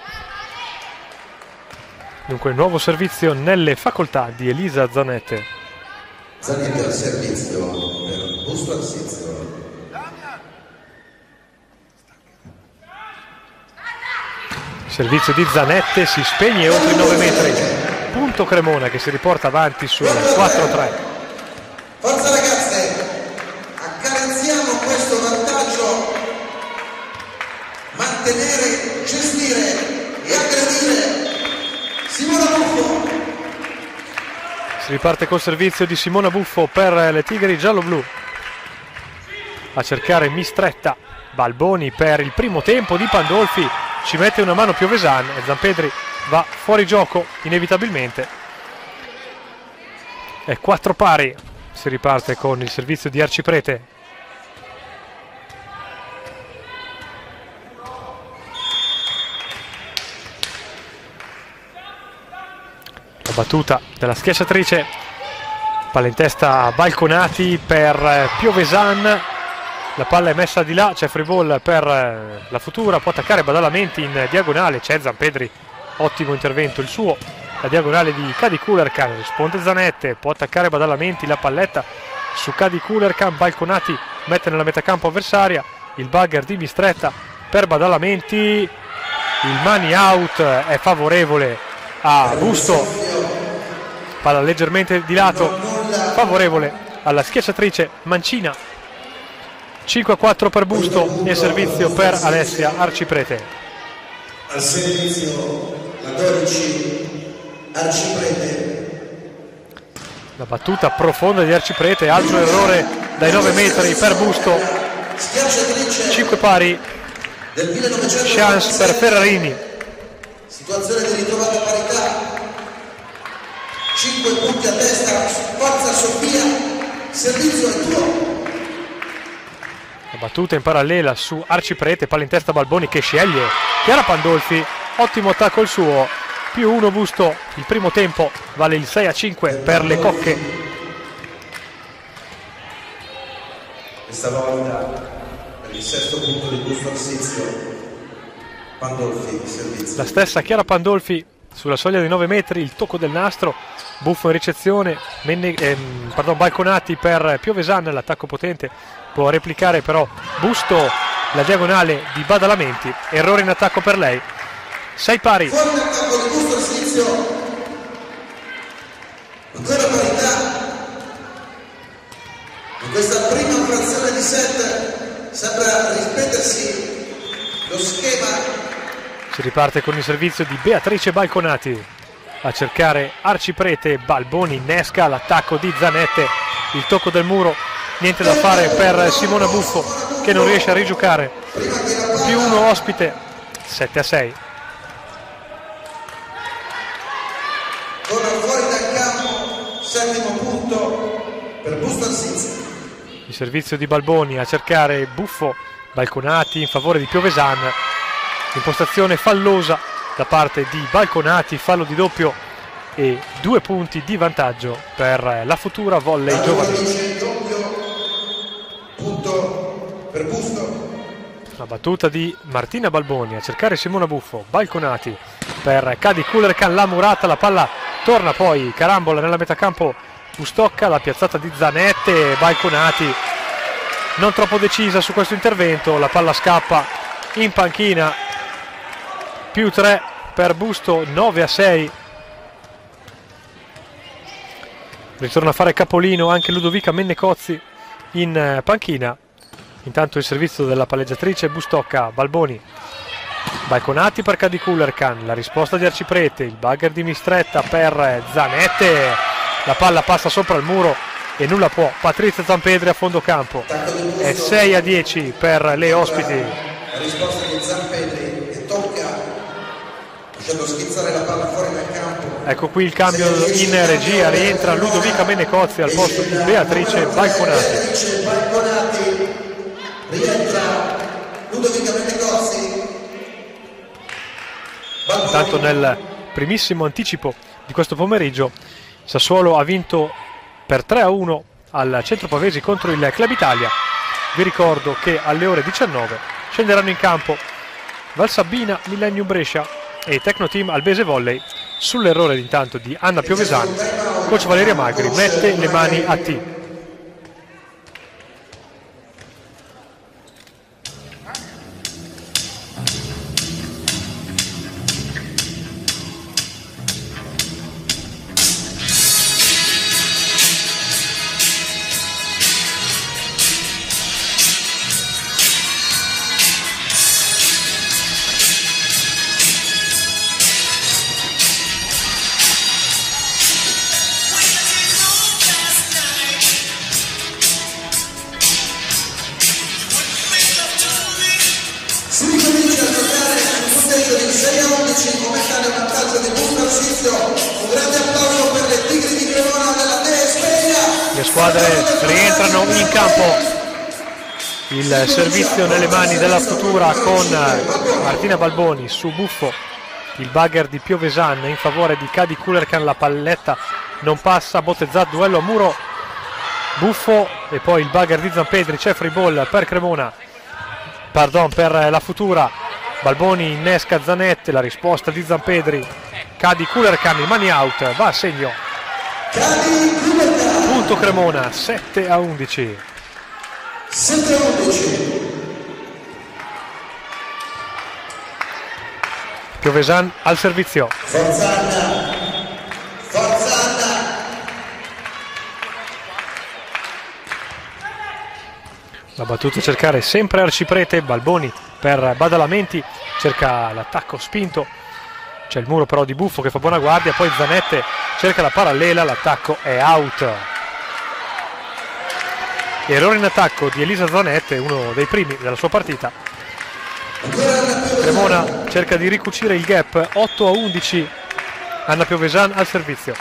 Dunque nuovo servizio nelle facoltà di Elisa Zanette. Zanette al servizio per Busto al servizio. Servizio di Zanette, si spegne oltre i nove metri. Punto Cremona che si riporta avanti sul quattro a tre. Forza ragazze, accarezziamo questo vantaggio. Mantenere, gestire e aggredire. Simona Buffo. Si riparte col servizio di Simona Buffo per le Tigri giallo-blu. A cercare Mistretta, Balboni per il primo tempo di Pandolfi, ci mette una mano Piovesan e Zampedri va fuori gioco inevitabilmente. È quattro pari, si riparte con il servizio di Arciprete. La battuta della schiacciatrice, palla in testa a Balconati per Piovesan, la palla è messa di là, c'è free ball per la futura, può attaccare Badalamenti in diagonale, c'è Zampedri, ottimo intervento il suo, la diagonale di Cadi Kullerkan, risponde Zanette, può attaccare Badalamenti, la palletta su Cadi Kullerkan, Balconati mette nella metacampo avversaria, il bugger di Mistretta per Badalamenti, il money out è favorevole a Busto, palla leggermente di lato, favorevole alla schiacciatrice Mancina. Cinque a quattro per Busto e servizio per Alessia Arciprete. Al servizio la dodici Arciprete. La battuta profonda di Arciprete, altro errore dai nove metri per Busto. Cinque pari, chance per Ferrarini. Situazione di ritrovata parità, cinque punti a testa, forza Sofia, servizio è tuo. La battuta in parallela su Arciprete, palla in testa Balboni che sceglie Chiara Pandolfi, ottimo attacco il suo, più uno Busto, il primo tempo vale il sei a cinque per le cocche. Questa volta per il sesto punto di Busto al servizio. Pandolfi, servizio. La stessa Chiara Pandolfi sulla soglia dei nove metri, il tocco del nastro, Buffo in ricezione, Menne, ehm, pardon, Balconati per Piovesan, l'attacco potente, può replicare però Busto, la diagonale di Badalamenti, errore in attacco per lei. Sei pari. Fuori l'attacco di Busto al servizio. Ancora parità. In questa prima frazione di set sembra ripetersi lo schema. Si riparte con il servizio di Beatrice Balconati a cercare Arciprete. Balboni innesca l'attacco di Zanette, il tocco del muro, niente da fare per Simona Buffo che non riesce a rigiocare. Più uno ospite, sette a sei. Torna fuori dal campo, settimo punto per Busto Arsizio. Il servizio di Balboni a cercare Buffo. Balconati in favore di Piovesan. Impostazione fallosa da parte di Balconati, fallo di doppio e due punti di vantaggio per la Futura Volley giovanile. Punto per Busto. La battuta di Martina Balboni a cercare Simona Buffo. Balconati per Cadi Kulerkan, la murata, la palla torna poi carambola nella metà campo Bustocca, la piazzata di Zanette. Balconati non troppo decisa su questo intervento, la palla scappa in panchina. Più tre per Busto, nove a sei. Ritorna a fare capolino anche Ludovica Mennecozzi in panchina. Intanto il servizio della palleggiatrice Bustocca. Balboni. Balconati per Cadi Kulerkan, la risposta di Arciprete, il bugger di Mistretta per Zanette. La palla passa sopra il muro e nulla può Patrizia Zampedri a fondo campo. È sei a dieci per le ospiti. La risposta di Zampedri che tocca, lasciando schizzare la palla fuori dal campo. Ecco qui il cambio in regia, rientra Ludovica Mennecozzi al posto di Beatrice Balconati. Beatrice Balconati, rientra Ludovica Mennecozzi. Intanto nel primissimo anticipo di questo pomeriggio Sassuolo ha vinto per tre a uno al Centro Pavesi contro il Club Italia. Vi ricordo che alle ore diciannove scenderanno in campo Valsabbina, Millennium Brescia e Tecnoteam Albese Volley. Sull'errore intanto di Anna Piovesan, coach Valeria Magri mette le mani a T. Le squadre rientrano in campo. Il servizio nelle mani della Futura con Martina Balboni su Buffo, il bugger di Piovesan in favore di Cadi Kulerkan, la palletta non passa, Botezzat, duello a muro, Buffo e poi il bugger di Zampedri, c'è free ball per Cremona, pardon per la Futura. Balboni innesca Zanette, la risposta di Zampedri, Cadi Kulerkan, il money out, va a segno. Punto Cremona, sette a undici. sette a undici. Piovesan al servizio. Forza Anna. Forza Anna. La battuta a cercare sempre Arciprete, Balboni per Badalamenti, cerca l'attacco spinto, c'è il muro però di Buffo che fa buona guardia, poi Zanette cerca la parallela, l'attacco è out. Errore in attacco di Elisa Zanette, uno dei primi della sua partita. Cremona cerca di ricucire il gap, otto a undici, Anna Piovesan al servizio.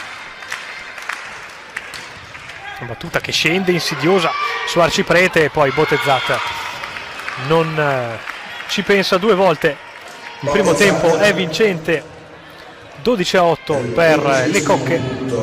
Una battuta che scende insidiosa su Arciprete e poi Botezzat non eh, ci pensa due volte. Il primo tempo è vincente, dodici a otto per le Cocche.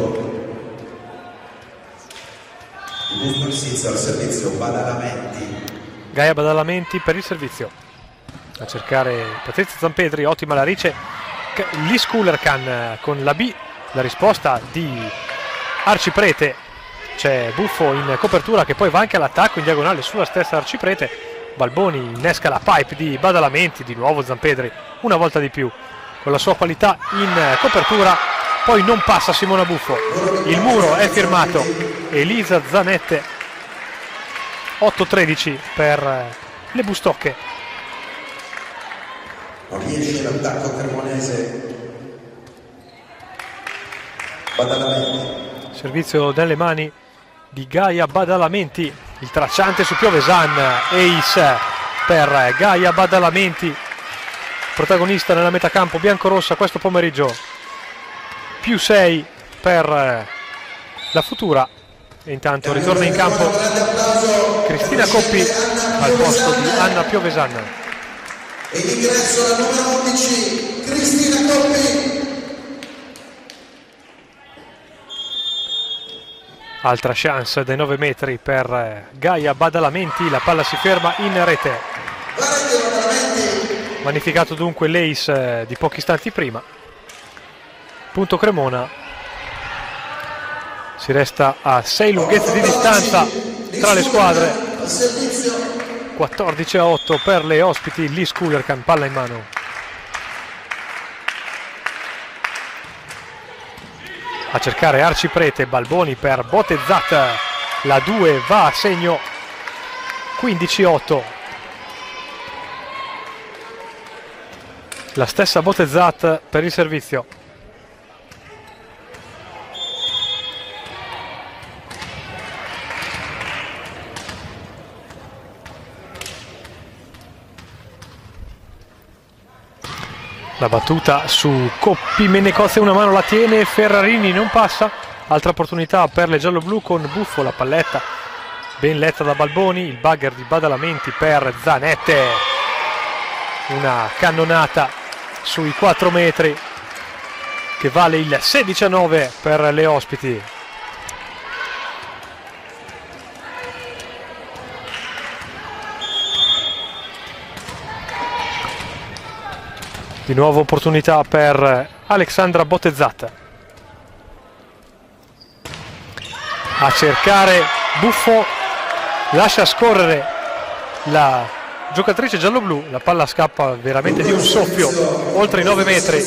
Al servizio Badalamenti. Gaia Badalamenti per il servizio. A cercare Patrizia Zampedri, ottima la Rice. Lis Kulerkan con la B, la risposta di Arciprete. C'è Buffo in copertura che poi va anche all'attacco in diagonale sulla stessa Arciprete. Balboni innesca la pipe di Badalamenti, di nuovo Zampedri, una volta di più, con la sua qualità in copertura, poi non passa Simona Buffo. Il muro è firmato Elisa Zanette, otto a tredici per le Bustocche. Non riesce l'attacco cremonese. Badalamenti. Servizio nelle mani di Gaia Badalamenti, il tracciante su Piovesan. Ace per Gaia Badalamenti, protagonista nella metacampo biancorossa questo pomeriggio. Più sei per la Futura. E intanto ritorna in campo Cristina Coppi al posto di Anna Piovesan. E l'ingresso alla numero undici, Cristina Coppi. Altra chance dai nove metri per Gaia Badalamenti, la palla si ferma in rete. Vanificato dunque l'ace di pochi istanti prima. Punto Cremona. Si resta a sei lunghezze di distanza tra le squadre. quattordici a otto per le ospiti. Lee Skullerkan, palla in mano. A cercare Arciprete, Balboni per Botezat, la due va a segno. quindici a otto. La stessa Botezat per il servizio. La battuta su Coppi, Menecozzi una mano la tiene, Ferrarini non passa. Altra opportunità per le giallo-blu con Buffo, la palletta ben letta da Balboni, il bugger di Badalamenti per Zanette. Una cannonata sui quattro metri che vale il sedici a nove per le ospiti. Di nuovo opportunità per Alexandra Botezat. A cercare Buffo, lascia scorrere la giocatrice giallo-blu, la palla scappa veramente di un soffio, oltre i nove metri.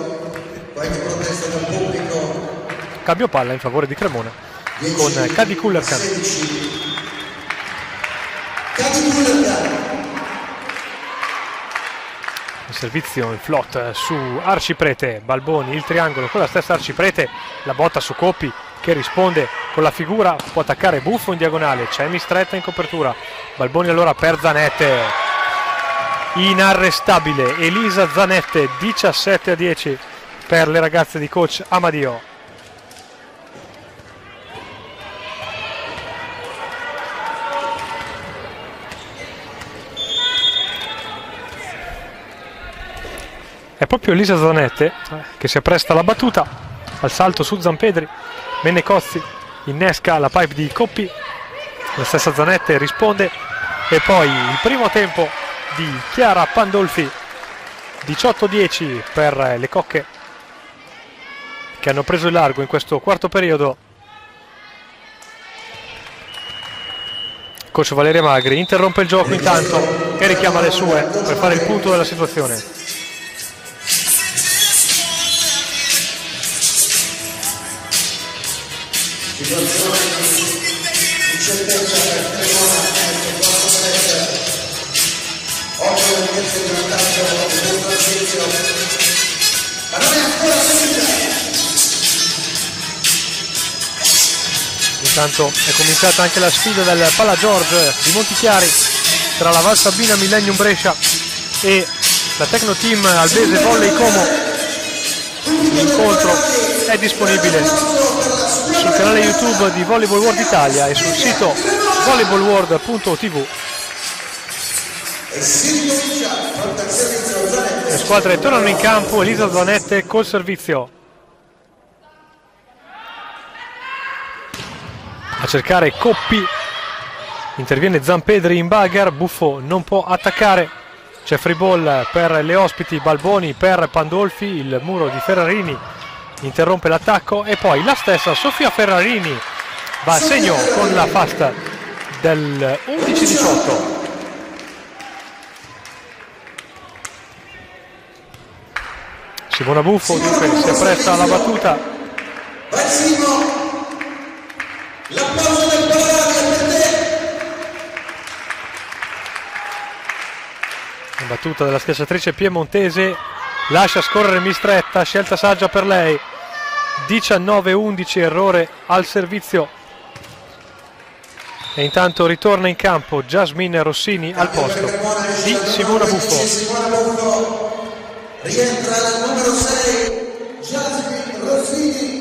Cambio palla in favore di Cremona con Cadi Kullerkan. Il servizio in flot su Arciprete, Balboni, il triangolo con la stessa Arciprete, la botta su Coppi che risponde con la figura, può attaccare Buffo in diagonale, c'è mistretta in copertura, Balboni allora per Zanette, inarrestabile Elisa Zanette, diciassette a dieci per le ragazze di coach Amadio. È proprio Elisa Zanette che si appresta alla battuta, al salto su Zampedri, Menecozzi innesca la pipe di Coppi, la stessa Zanette risponde e poi il primo tempo di Chiara Pandolfi, diciotto a dieci per le cocche che hanno preso il largo in questo quarto periodo. Coach Valeria Magri interrompe il gioco intanto e richiama le sue per fare il punto della situazione. Intanto è cominciata anche la sfida del Palla George di Montichiari tra la Val Sabina Millennium Brescia e la Tecno Team Albese Volley Como. L'incontro è disponibile sul canale YouTube di Volleyball World Italia e sul sito volleyballworld punto tv. Le squadre tornano in campo, Elisa Zanette col servizio. A cercare Coppi, interviene Zampedri in bugger, Buffo non può attaccare, c'è free ball per le ospiti, Balboni per Pandolfi, il muro di Ferrarini interrompe l'attacco e poi la stessa Sofia Ferrarini va a segno con la fast del undici diciotto. Simona Buffo dunque si appresta alla battuta. Battuta della schiacciatrice piemontese, lascia scorrere Mistretta, scelta saggia per lei. diciannove undici, errore al servizio. E intanto ritorna in campo Jasmine Rossini al posto di Simona Buffo. Simona Buffo rientra al numero sei, Jasmine Rossini.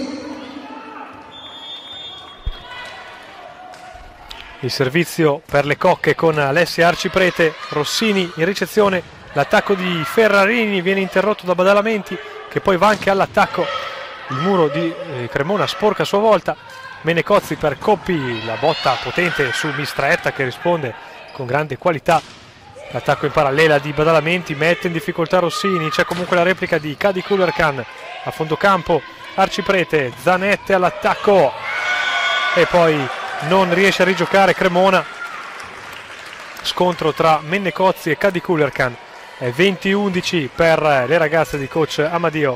Il servizio per le cocche con Alessia Arciprete, Rossini in ricezione, l'attacco di Ferrarini viene interrotto da Badalamenti che poi va anche all'attacco, il muro di eh, Cremona sporca a sua volta, Menecozzi per Coppi, la botta potente su Mistretta che risponde con grande qualità, l'attacco in parallela di Badalamenti mette in difficoltà Rossini, c'è comunque la replica di Kadi Kullerkan, a fondo campo Arciprete, Zanette all'attacco e poi non riesce a rigiocare Cremona, scontro tra Menecozzi e Kadi Kullerkan, è venti undici per le ragazze di coach Amadio.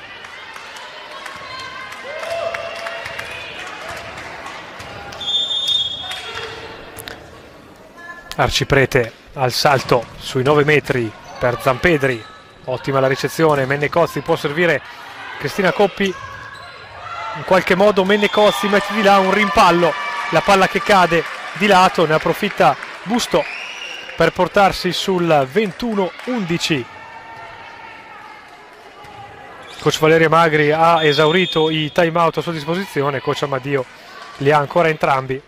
Arciprete al salto sui nove metri per Zampedri, ottima la ricezione, Menecozzi può servire Cristina Coppi, in qualche modo Menecozzi mette di là un rimpallo, la palla che cade di lato, ne approfitta Busto per portarsi sul ventuno undici. Coach Valeria Magri ha esaurito i time out a sua disposizione, coach Amadio li ha ancora entrambi.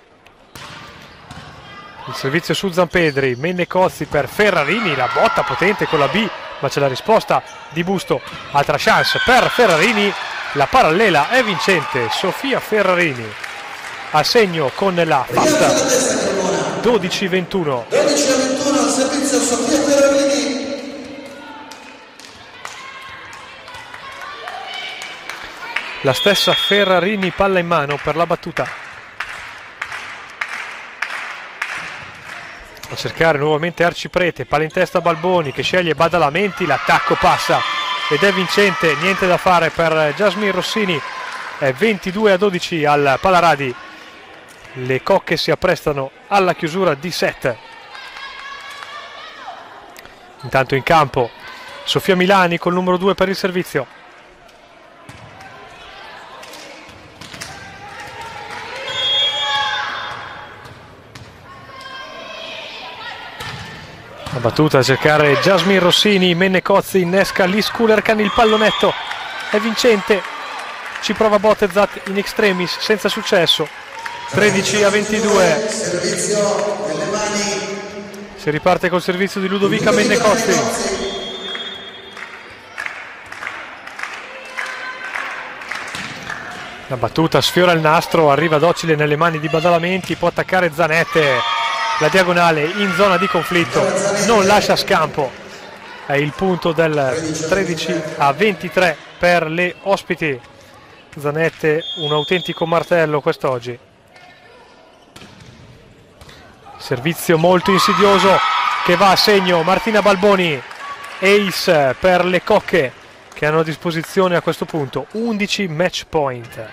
Il servizio su Zampedri, Menecozzi per Ferrarini, la botta potente con la B, ma c'è la risposta di Busto, altra chance per Ferrarini, la parallela è vincente, Sofia Ferrarini a segno con la fasta dodici ventuno. dodici a ventuno al servizio Sofia Ferrarini. La stessa Ferrarini, palla in mano per la battuta. A cercare nuovamente Arciprete, palla in testa Balboni che sceglie Badalamenti, l'attacco passa ed è vincente, niente da fare per Jasmine Rossini, è ventidue a dodici al Palaradi. Le cocche si apprestano alla chiusura di set. Intanto in campo Sofia Milani col numero due per il servizio. La battuta a cercare Jasmine Rossini, Menecozzi innesca Liz Kullerkan, il pallonetto è vincente, ci prova Botezat in extremis senza successo. tredici a ventidue. Servizio nelle mani. Si riparte col servizio di Ludovica Menecozzi. La battuta sfiora il nastro, arriva docile nelle mani di Badalamenti, può attaccare Zanette, la diagonale in zona di conflitto, non lascia scampo. È il punto del tredici a ventitré per le ospiti. Zanette un autentico martello quest'oggi. Servizio molto insidioso che va a segno Martina Balboni, ace per le cocche che hanno a disposizione a questo punto undici match point.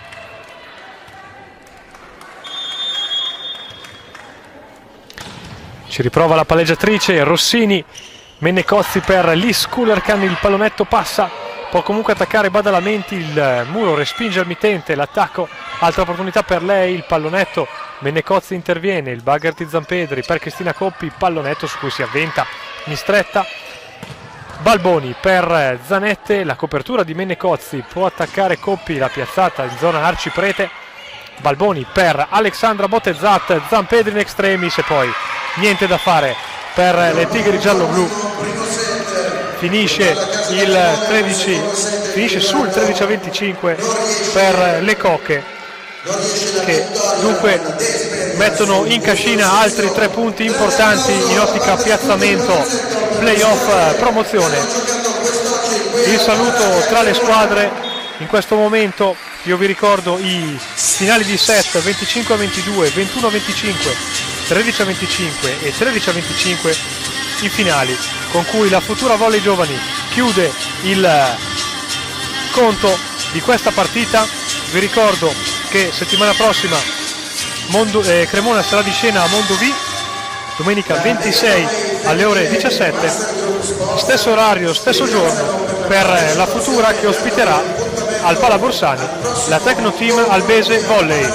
Ci riprova la palleggiatrice Rossini, Menecozzi per Liz Kullerkan, il pallonetto passa, può comunque attaccare Badalamenti, il muro respinge al mittente, l'attacco, altra opportunità per lei, il pallonetto, Menecozzi interviene, il bugger di Zampedri per Cristina Coppi, pallonetto su cui si avventa Mistretta, Balboni per Zanette, la copertura di Menecozzi, può attaccare Coppi, la piazzata in zona Arciprete, Balboni per Alexandra Botezat, Zampedri in extremis e poi niente da fare per le tigri giallo-blu. Finisce il tredici, finisce sul tredici a venticinque per le cocche, che dunque mettono in cascina altri tre punti importanti in ottica piazzamento, playoff, promozione. Il saluto tra le squadre in questo momento. Io vi ricordo i finali di set: venticinque a ventidue, ventuno a venticinque, tredici a venticinque e tredici a venticinque i finali, con cui la Futura Volley Giovani chiude il conto di questa partita. Vi ricordo che settimana prossima Mondo, eh, Cremona sarà di scena a Mondo V, domenica ventisei alle ore diciassette, stesso orario, stesso giorno, per la Futura che ospiterà al Pala Borsani la Tecno Team Albese Volley.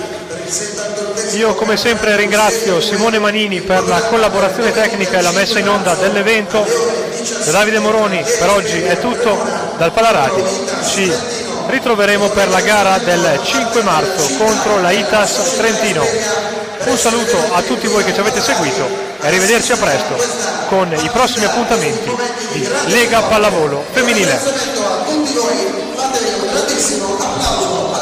Io come sempre ringrazio Simone Manini per la collaborazione tecnica e la messa in onda dell'evento. Da Davide Moroni per oggi è tutto dal Palarati. Ci ritroveremo per la gara del cinque marzo contro la Itas Trentino. Un saluto a tutti voi che ci avete seguito e arrivederci a presto con i prossimi appuntamenti di Lega Pallavolo Femminile.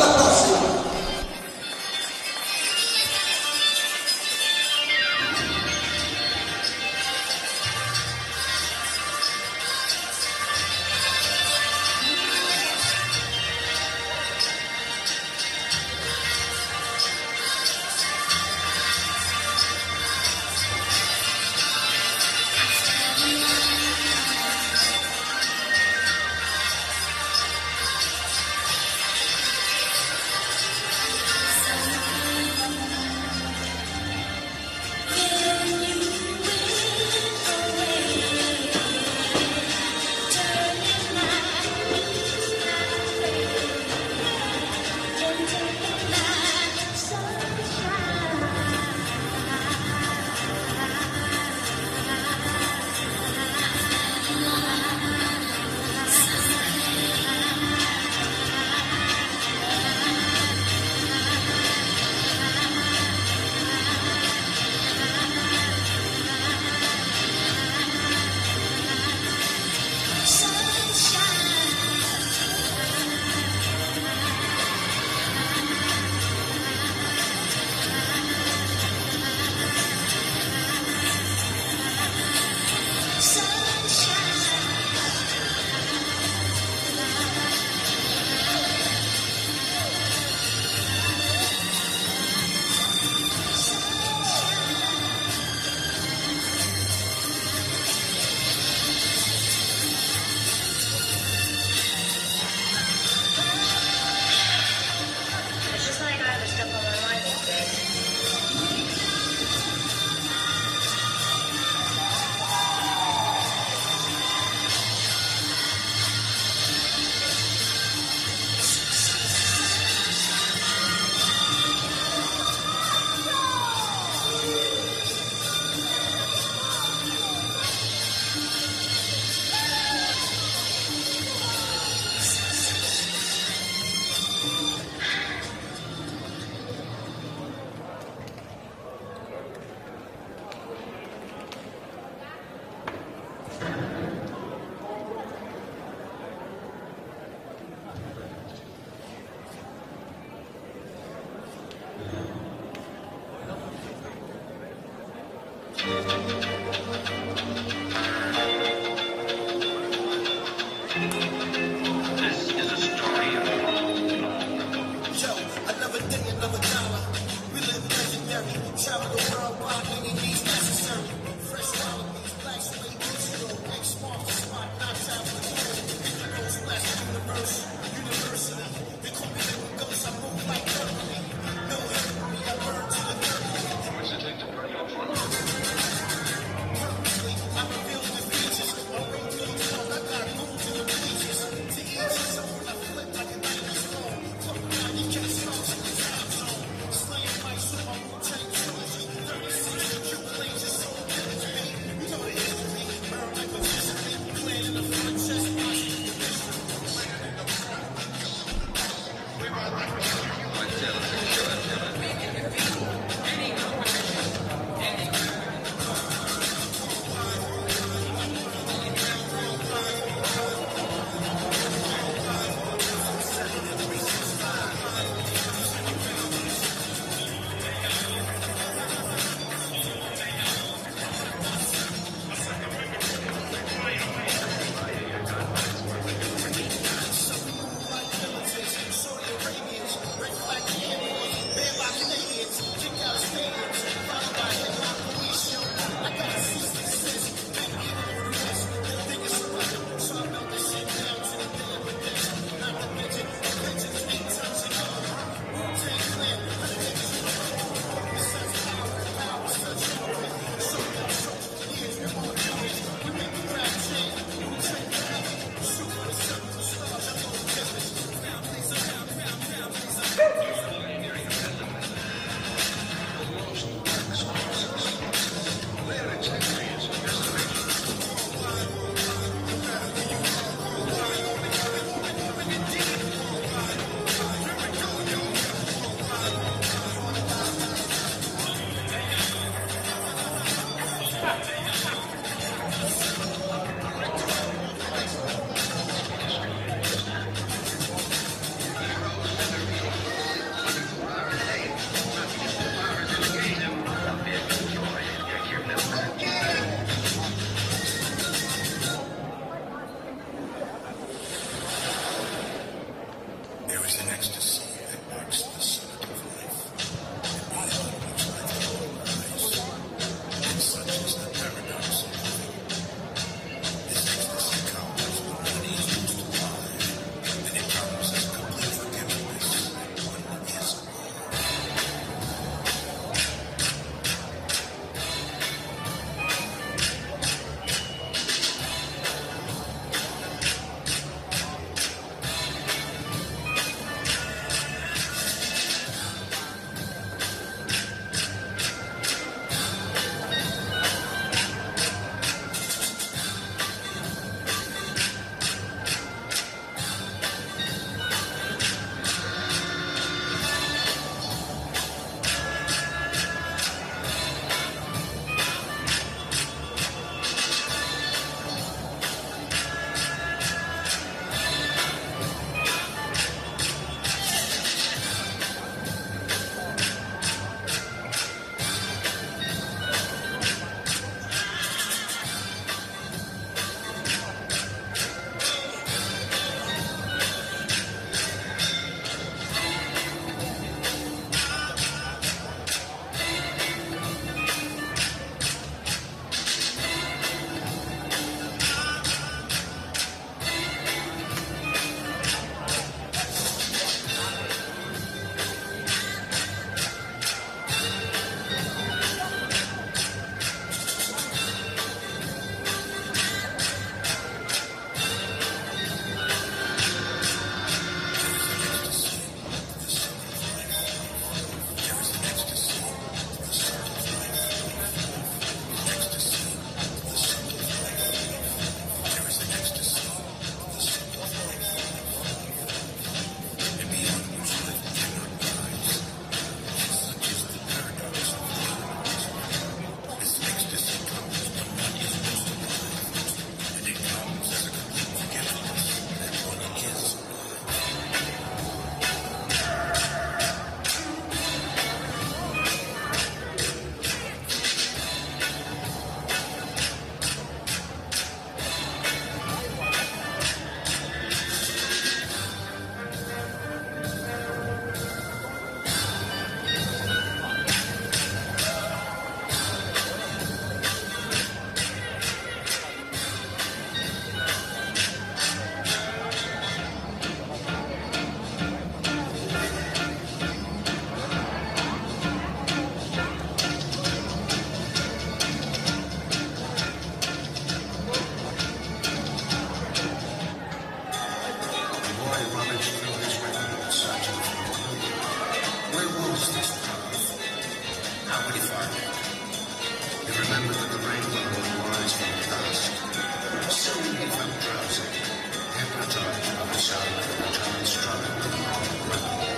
He remembered that the rainbow was wise from the past. Soon he felt drowsy, hypnotized by the sound of the return struggle.